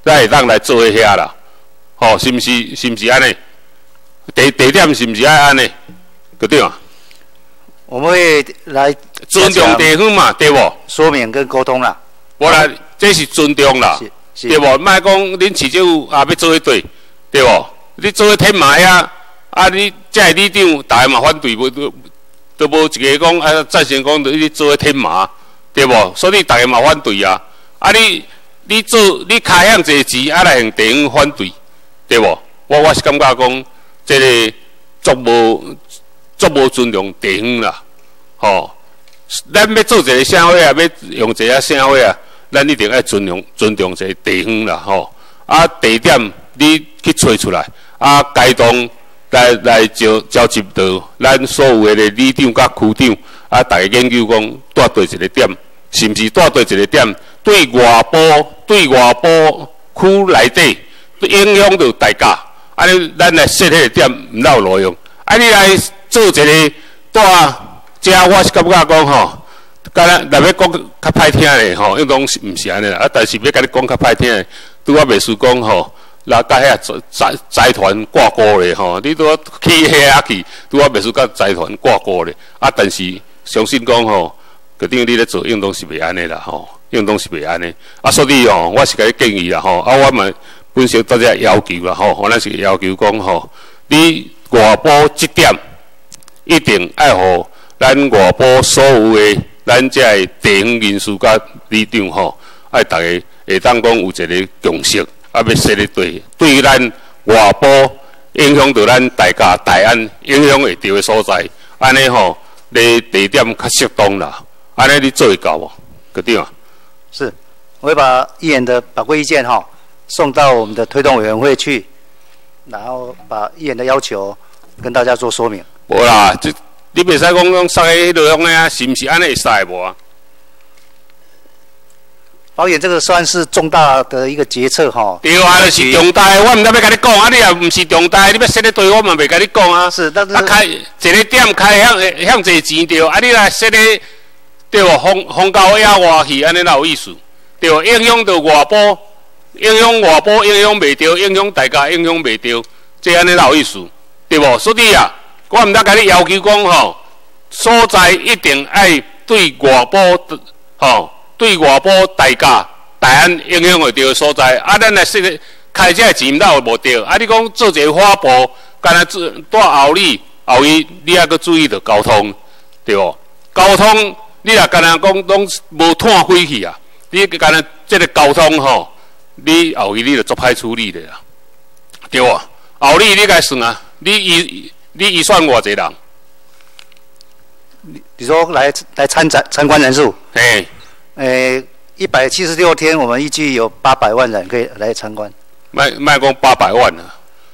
咱会当来做迄遐啦，吼，是毋是安尼？地点是毋是爱安尼？对对啊？ 我们会来尊重地方嘛，对无？ 说明跟沟通啦。 我来，这是尊重啦，对无？莫讲恁市政府也要做迄对，对无？你做迄天马呀，啊你这里长大家嘛反对，都无一个讲啊赞成讲你做迄天马，对无？所以大家嘛反对啊。啊你做你开向这钱，啊来向地方反对，对无？我是感觉讲，这个足无尊重地方啦，吼。咱要做一个社会啊，要用一个社会啊，咱一定要尊重一个地方啦，吼。啊地点你去找出来，啊该当来召集到咱所有的里长甲区长，啊大家研究讲带对一个点，是毋是带对一个点？对外部区内底影响到大家，啊你咱来设迄个点，毋哪有路用？啊你来做一个带遮，我是感觉讲吼，敢若要讲较歹听的吼，因拢毋是安尼啦。啊但是要甲你讲较歹听的，拄我袂输讲吼，那甲遐财团挂钩咧吼，你拄去遐去，拄我袂输甲财团挂钩咧。啊但是相信讲吼，决定你咧做应当是袂安尼啦吼。应当是袂安尼，啊，所以吼，我是甲你建议啦吼，啊，我嘛本身大家要求啦吼，咱是要求讲吼，你外部这点一定爱互咱外部所有的咱遮的地方人士甲里长吼，爱大家会当讲有一个共识，啊，要设立对咱外部影响到咱大家大安影响会到的所在，安尼吼，你地点较适当啦，安尼你做会到无？决定啊？ 是，我会把议员的宝贵意见送到我们的推动委员会去，然后把议员的要求跟大家做说明。 无啦，你袂使讲送迄落用啊，是毋是安尼会使无啊？ 保险这个算是重大的一个决策对啊，就是重大的，我毋知要甲你讲啊，你也毋是重大的，你要设咧对，我嘛袂甲你讲啊。 是，但是开一个点开向侪钱对，啊你来设咧。对无？风高野外去，安尼哪有意思？对无？影响到外部，影响袂着，影响大家，影响袂着，这安尼哪有意思？对无？所以啊，我毋得甲你要求讲吼，所在一定爱对外部对外部大家大安影响会着的所在。啊，咱来说开这钱哪有无着？啊，你讲做一个花圃，干那带后里你还阁注意着交通，对无？交通。你若干那讲拢无碳飞去啊！你干那这个交通吼，你后日你就足歹处理的啦，对啊？后日你该算啊！你预算偌济人？ 你说来参观人数？ 嘿 ，176天，我们预计有800万人可以来参观。 卖讲800万啊！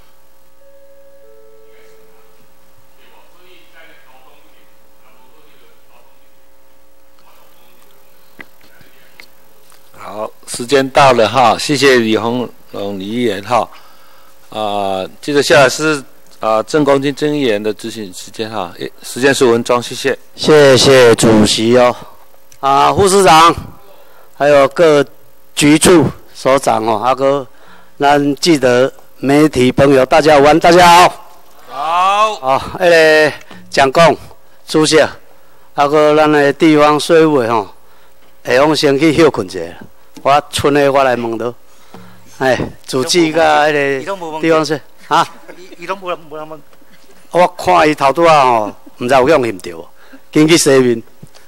好，时间到了哈，谢谢李鸿龙李议员哈。接着下来是郑公金郑议员的执行时间哈，时间15分钟，谢谢。 谢谢主席哦。副市长，还有各局处首长哦，哥，咱记得媒体朋友大家晚，大家好。好。那个蒋公主席，哥，咱的地方税务吼，下午先去休困一下。我剩的我来问到，主计甲迄个地方税伊拢无人问。 我看伊头拄毋知有用唔着，紧去洗面。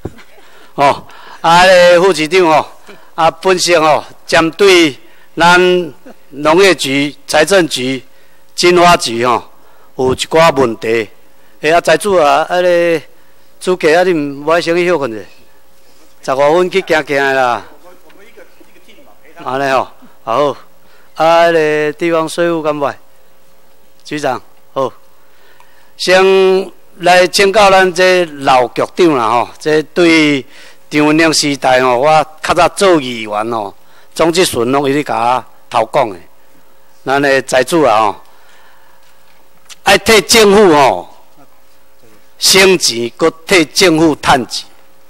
迄个副市长本身针对咱农业局、财政局、经发局有一寡问题。财主迄个主计你毋爱先去休困者，15分去行的啦。安尼好。迄个地方税务敢袂？局长好，先来请教咱这老局长啦这对张文亮时代我较早做议员总即阵拢伊咧甲我头讲的，咱的财主爱替政府省钱，搁替政府趁钱。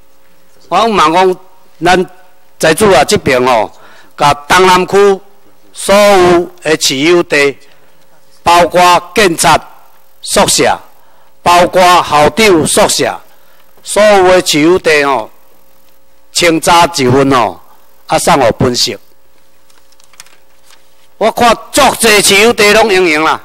我问讲，咱财主这边甲东南区所有的市有地，包括警察宿舍，包括校长宿舍，所有的市有地哦，清查一份哦，送互分析。我看足侪市有地拢应用啦。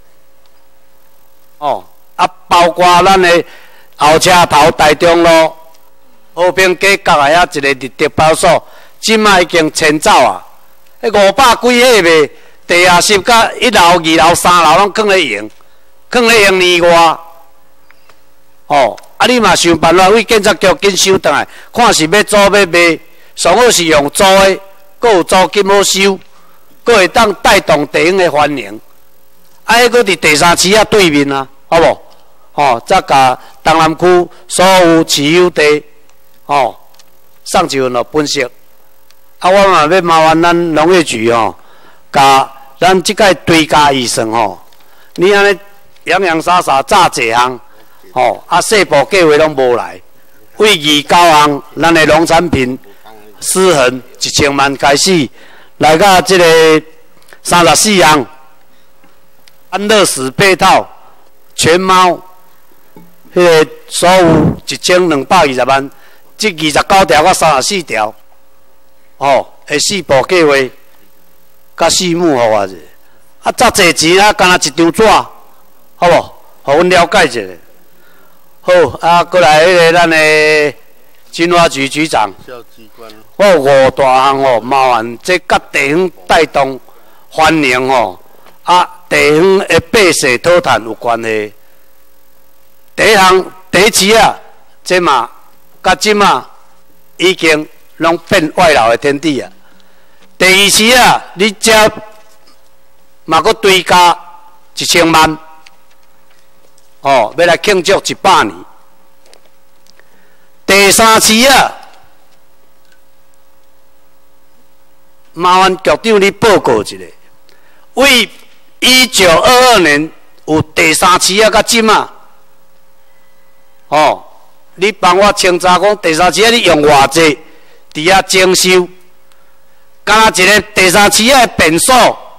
哦，包括咱的后车头台中路、和平街角啊，遐一个立德包所，即卖已经迁走啊。迄500几岁袂，地下室甲1楼、2楼、3楼拢放咧用，放咧用年外。哦，你嘛想办法为警察局紧收倒来，看是要租要卖，上好是用租的，阁有租金好收，阁会当带动地方的繁荣。迄个伫第三市对面啊，好无？哦，再甲东南区所有持有地，哦，送一份分析。我嘛要麻烦咱农业局哦，甲咱即个追加预算哦，你安尼洋洋洒洒炸一项，哦，细部计划拢无来，为29项咱的农产品失衡1000万开始，来到即个34项。安乐死配套、全猫，迄个所有1220万，即29条到34条，哦，4步计划，甲4幕互我者，遮济钱敢若一张纸，好无？互阮了解一下。好，过来迄个咱的金花局局长，我有5大项哦，麻烦这甲地方带动繁荣哦。地方的百姓讨赚有关系。第一次啊，这嘛，甲即嘛已经拢变外劳的天地啊。第二次啊，你遮嘛阁追加1000万，哦，要来庆祝100年。第三次啊，麻烦局长你报告一下，为1922年有第三次啊，甲即啊，哦，你帮我清查讲第三次啊，你用偌济伫遐征收，敢若一个第三次啊变数，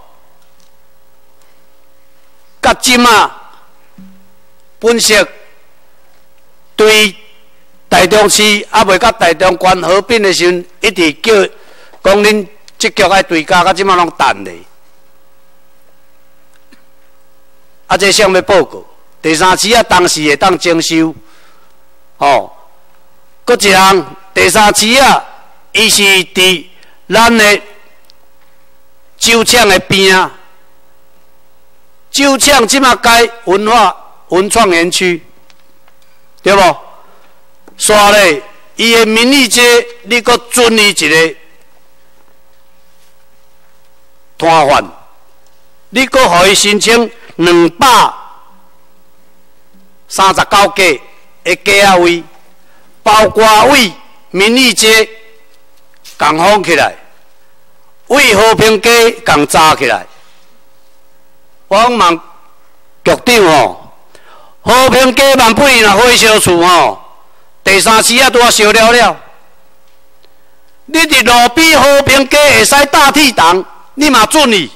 甲即啊分析对台中市未甲台中县合并的时阵，一直叫讲恁即局爱追加，甲即啊拢等咧。这啥物报告？第三次啊，当时会当征收，哦，搁一项第三次啊，伊是伫咱的酒厂的边啊，酒厂即马改文创园区，对无？煞咧，伊的民意街，你搁准伊一个摊贩，你搁互伊申请239家的家位，包括为民意街共封起来，为和平街共扎起来。我问局长哦，和平街万不若火烧厝哦，第三次啊拄啊烧了了。你伫路边和平街会使搭铁档，你嘛准伊？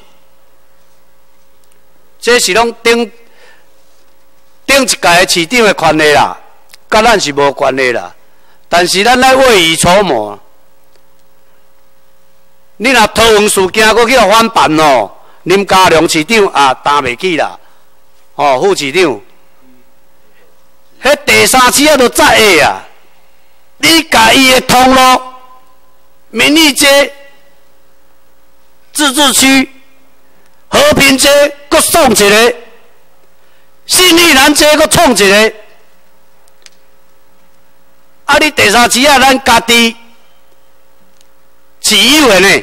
这是拢顶一届的市长的权利啦，甲咱是无关系啦。但是咱来未雨绸缪，你若桃园事件搁去互反办哦，林佳龙市长也担袂起啦，哦，副市长，迄第三次啊都早下啊，你甲伊的通路、民意街、自治区。和平街搁创一个，信义南街搁创一个，你第三次啊，咱家己市议员呢，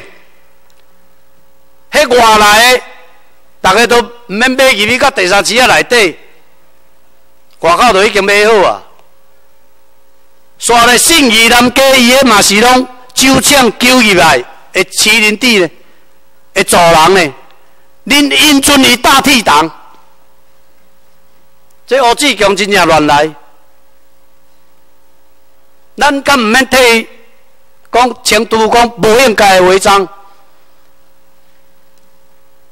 迄外来的，大家都唔免买入去，甲第三次啊内底，外口都已经买好啊。煞咧信义南街伊个嘛是拢酒厂揪入来的麒麟地呢，的主人呢。恁因准伊搭铁档，这吴志强真正乱来，咱敢唔免替讲成都讲无应该的违章，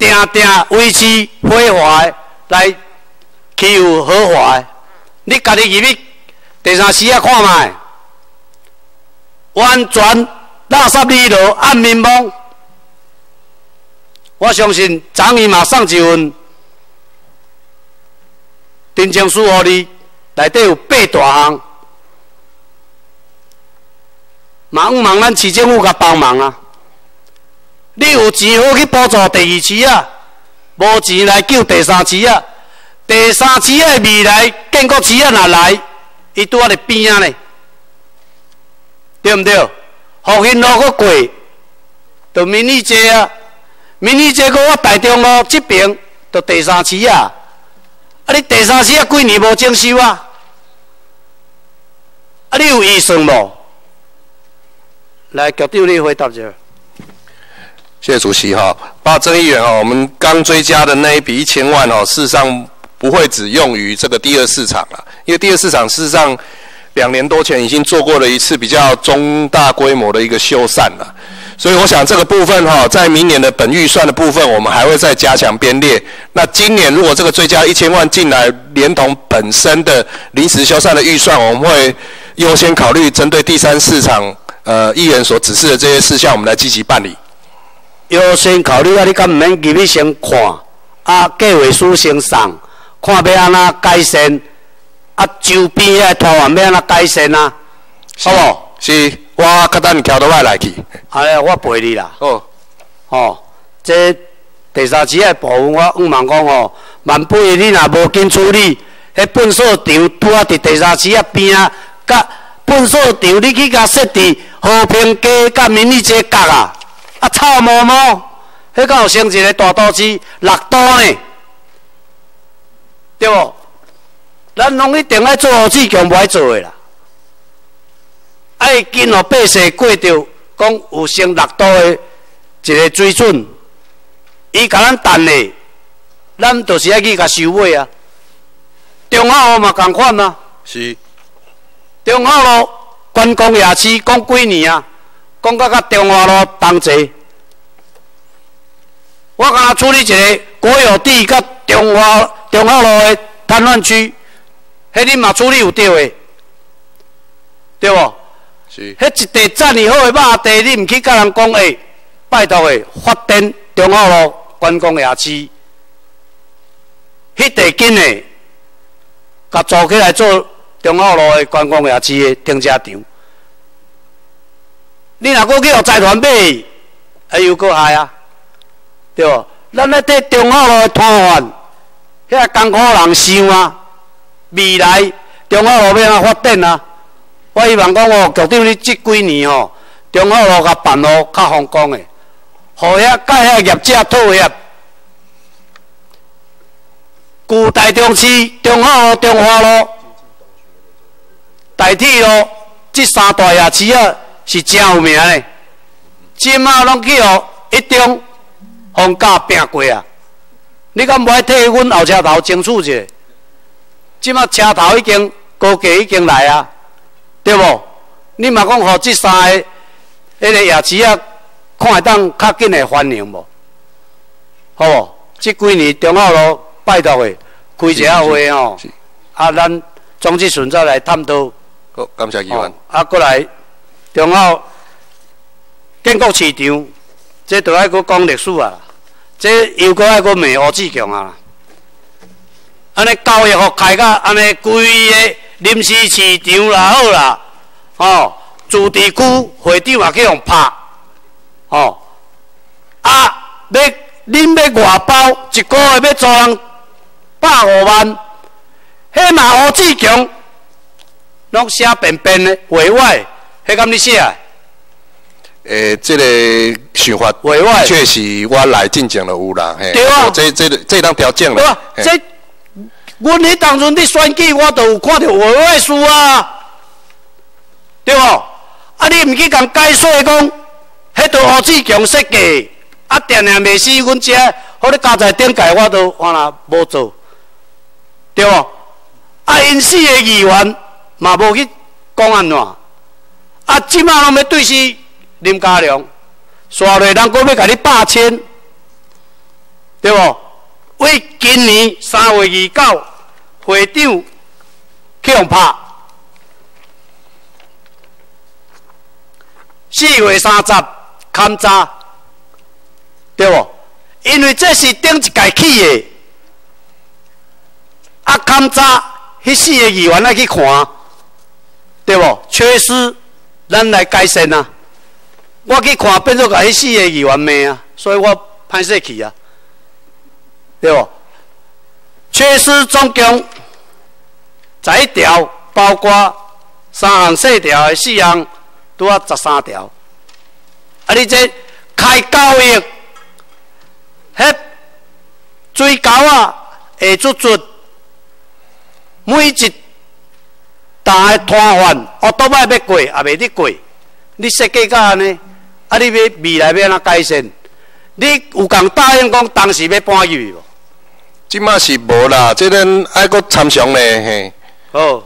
定维持非法的来欺负合法的，你家己入去第三时啊看卖，完全垃圾里落暗面蒙。我相信张姨嘛送一份陈情书给你，内底有8大项，望咱市政府甲帮忙啊！你有钱好去补助第2期啊，无钱来救第3期啊。第3期的未来建国期啊若来，伊拄仔伫边仔呢，对毋对？复兴路搁过，就民意街啊，民意街搁我台中路这边，就第3期啊。啊，你第3期啊几年无征收啊？啊，你有预算无？来，局长你回答一下。 谢谢主席哈，报郑议员哈，我们刚追加的那一笔1000万哦，事实上不会只用于这个第2市场了，因为第2市场事实上2年多前已经做过了一次比较中大规模的一个修缮了，所以我想这个部分哈，在明年的本预算的部分，我们还会再加强编列。那今年如果这个追加1000万进来，连同本身的临时修缮的预算，我们会优先考虑针对第3市场议员所指示的这些事项，我们来积极办理。 优先考虑啊！你敢唔免入去先看，啊，计划书先送，看要安怎改善，啊，周边的拖完要安怎改善啊？好无？ 是，我较等桥到我来去。 哎，我陪你啦。 哦， 哦，这第3期的部分，我望讲哦，18,000你若无紧处理，迄粪扫场拄啊伫第3期啊边啊，甲粪扫场你去甲设置和平街甲民意街角啊。啊，臭毛毛，迄敢有成一个大都市6都呢？对无？咱拢一定爱做好市强，无爱做的啦。爱紧互百姓过着讲有升6都的一个水准，伊甲咱等的，咱就是爱去甲收尾啊。中华路嘛共款啊。 是。 中华路观光夜市讲几年啊？讲到甲中华路同齐，我刚刚处理一个国有地甲中华路的瘫痪区，迄你嘛处理有对的，对无？ 是。 迄一地赞你好的肉地，你毋去甲人讲诶，拜托诶，发展中华路观光夜市，迄地紧诶，甲租起来做中华路的观光夜市的停车场。你若搁去互财团买，哎又搁害啊，对无？咱咧替中华路的摊贩，遐艰苦人想啊，未来中华路要安怎发展啊？我希望讲哦，局长你这几年哦，中华路甲办好较风光的，互遐甲遐业者妥协。旧台中市中华路、大铁路这3大夜市啊。是真有名的，即马拢去互一中放假拼过啊！你敢无爱替阮后车头争取一下？即马车头已经高价已经来啊，对无？你嘛讲互这3个迄个夜市啊，看会当较紧的繁荣无？好无？这几年中华路拜托的开一下会吼，啊，咱总之顺再来探讨。 好，感谢议员。 啊，过来。中华建国市场，这都爱搁讲历史啊，这又搁爱搁骂吴志强啊。安尼交易互开甲安尼规个临时市场啦好啦，哦，主题区会场也去用拍，哦，啊，恁要外包一个月要租人150万，迄嘛吴志强拢写便便的委外。迄敢你写？ 这个想法确实我来进前就有啦，嘿。 对啊。 这当条件啦。 对啊，阮迄当阵伫选举，我都有看到委外书啊，对无？啊，你毋去共解说讲，迄都吴志强设计，啊，定定袂死阮遮，好咧家财顶界我都完啦无做，对无？啊，因4个议员嘛无去讲安怎？啊！即马拢要对死林佳龙，刷落人搁要甲你8千， 对不？为今年3月29会长去用拍，4月30勘查，对不？因为这是顶一届起的，啊勘查迄4个议员来去看，对不？缺失，咱来改善啊！我去看变做甲迄4个议员骂啊，所以我歹势去啊，对不？缺失总共11条，包括3项细条的4项，拄啊13条。啊，你这开9亿，迄水沟啊会出，每一大的摊贩，乌多摆要过也袂得过，你设计到安尼，啊，你要未来要安怎改善？你有共答应讲当时要搬入去无？ 即马是无啦，这咱爱搁参详咧，嘿。 好，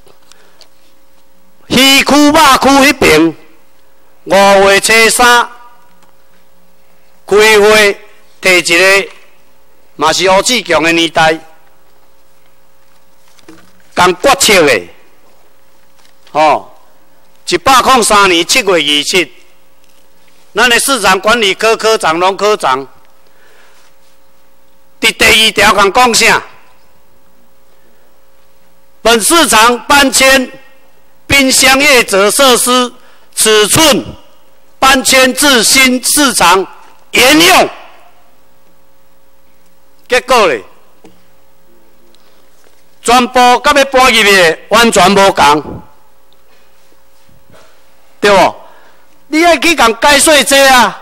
鱼区、肉区迄边5月初3开会，提一个嘛是胡志强的年代，共决策的，103年7月27，咱的市场管理科科长、龙科长。伫第2条共讲啥？本市场搬迁滨乡业者设施尺寸搬迁至新市场沿用。结果咧，全部甲要搬入去完全无共，对不？你爱去共解说这啊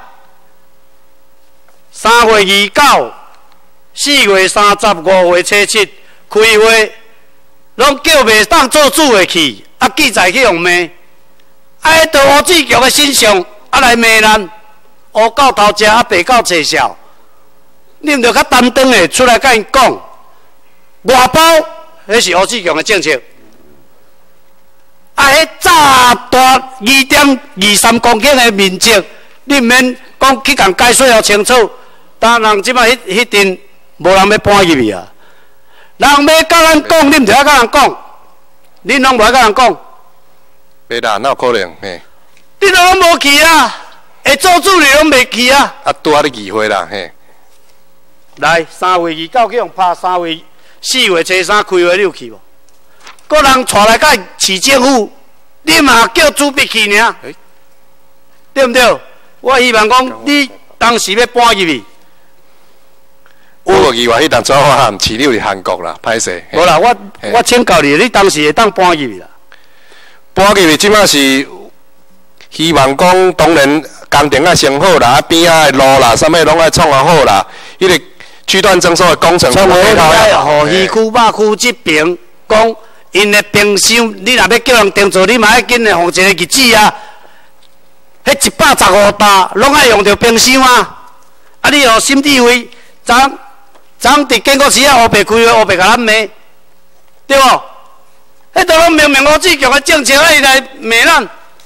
？3月29。4月30、5月初7开会，拢叫袂当做主的去，啊记者去用骂，啊迄道胡志强的形象，啊来骂咱，乌狗偷食，啊白狗找笑，你毋着较担当的出来甲因讲，外包迄是胡志强的政策，啊迄炸大2.23公顷的面积，你毋免讲去共解说了清楚，当人即摆迄阵。无人要搬入去啊！人要甲咱讲，你毋着甲人讲，恁拢无甲人讲。 袂啦，哪有可能？嘿， 你拢无去啊！会做主的拢未去啊！ 啊，拄啊，你议会啦，嘿。 来，3月29去用拍，4月初3开会，你有去无？个人带来甲市政府，你嘛叫主笔去尔，对毋对？我希望讲你当时要搬入去。 我个议员迄当初我含饲你去韩国啦，歹势。 无啦，我请教你，你当时会当搬入去啦？ 搬入去即马是希望讲，当然工程啊先好啦，啊边仔的路啦，啥物拢爱创啊好啦。迄个区段征收的工程， 创好来，互鱼区、肉区这边讲，因的冰箱，你若要叫人订做，你嘛爱紧的放一个日子啊。迄115大拢爱用着冰箱啊！啊，你互审计会昨伫建国时啊，乌白开会，乌白甲咱骂，对无？迄都拢明明胡志强的政策，伊来骂咱。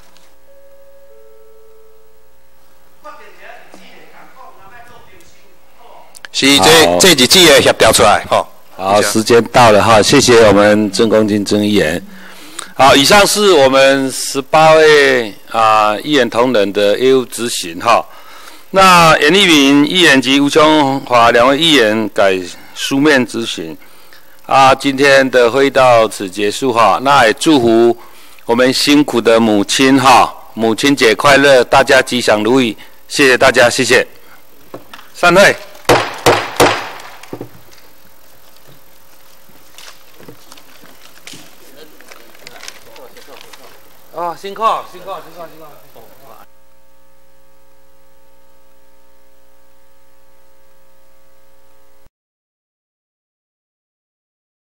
是这日子的协调出来，吼。 好，时间到了哈，谢谢我们郑公金郑议员。好，以上是我们18位议员同仁的业务执行哈。那严立敏议员及吴琼华2位议员改书面咨询。今天的会议到此结束哈。那也祝福我们辛苦的母亲哈，母亲节快乐，大家吉祥如意。谢谢大家，谢谢。散会。辛苦。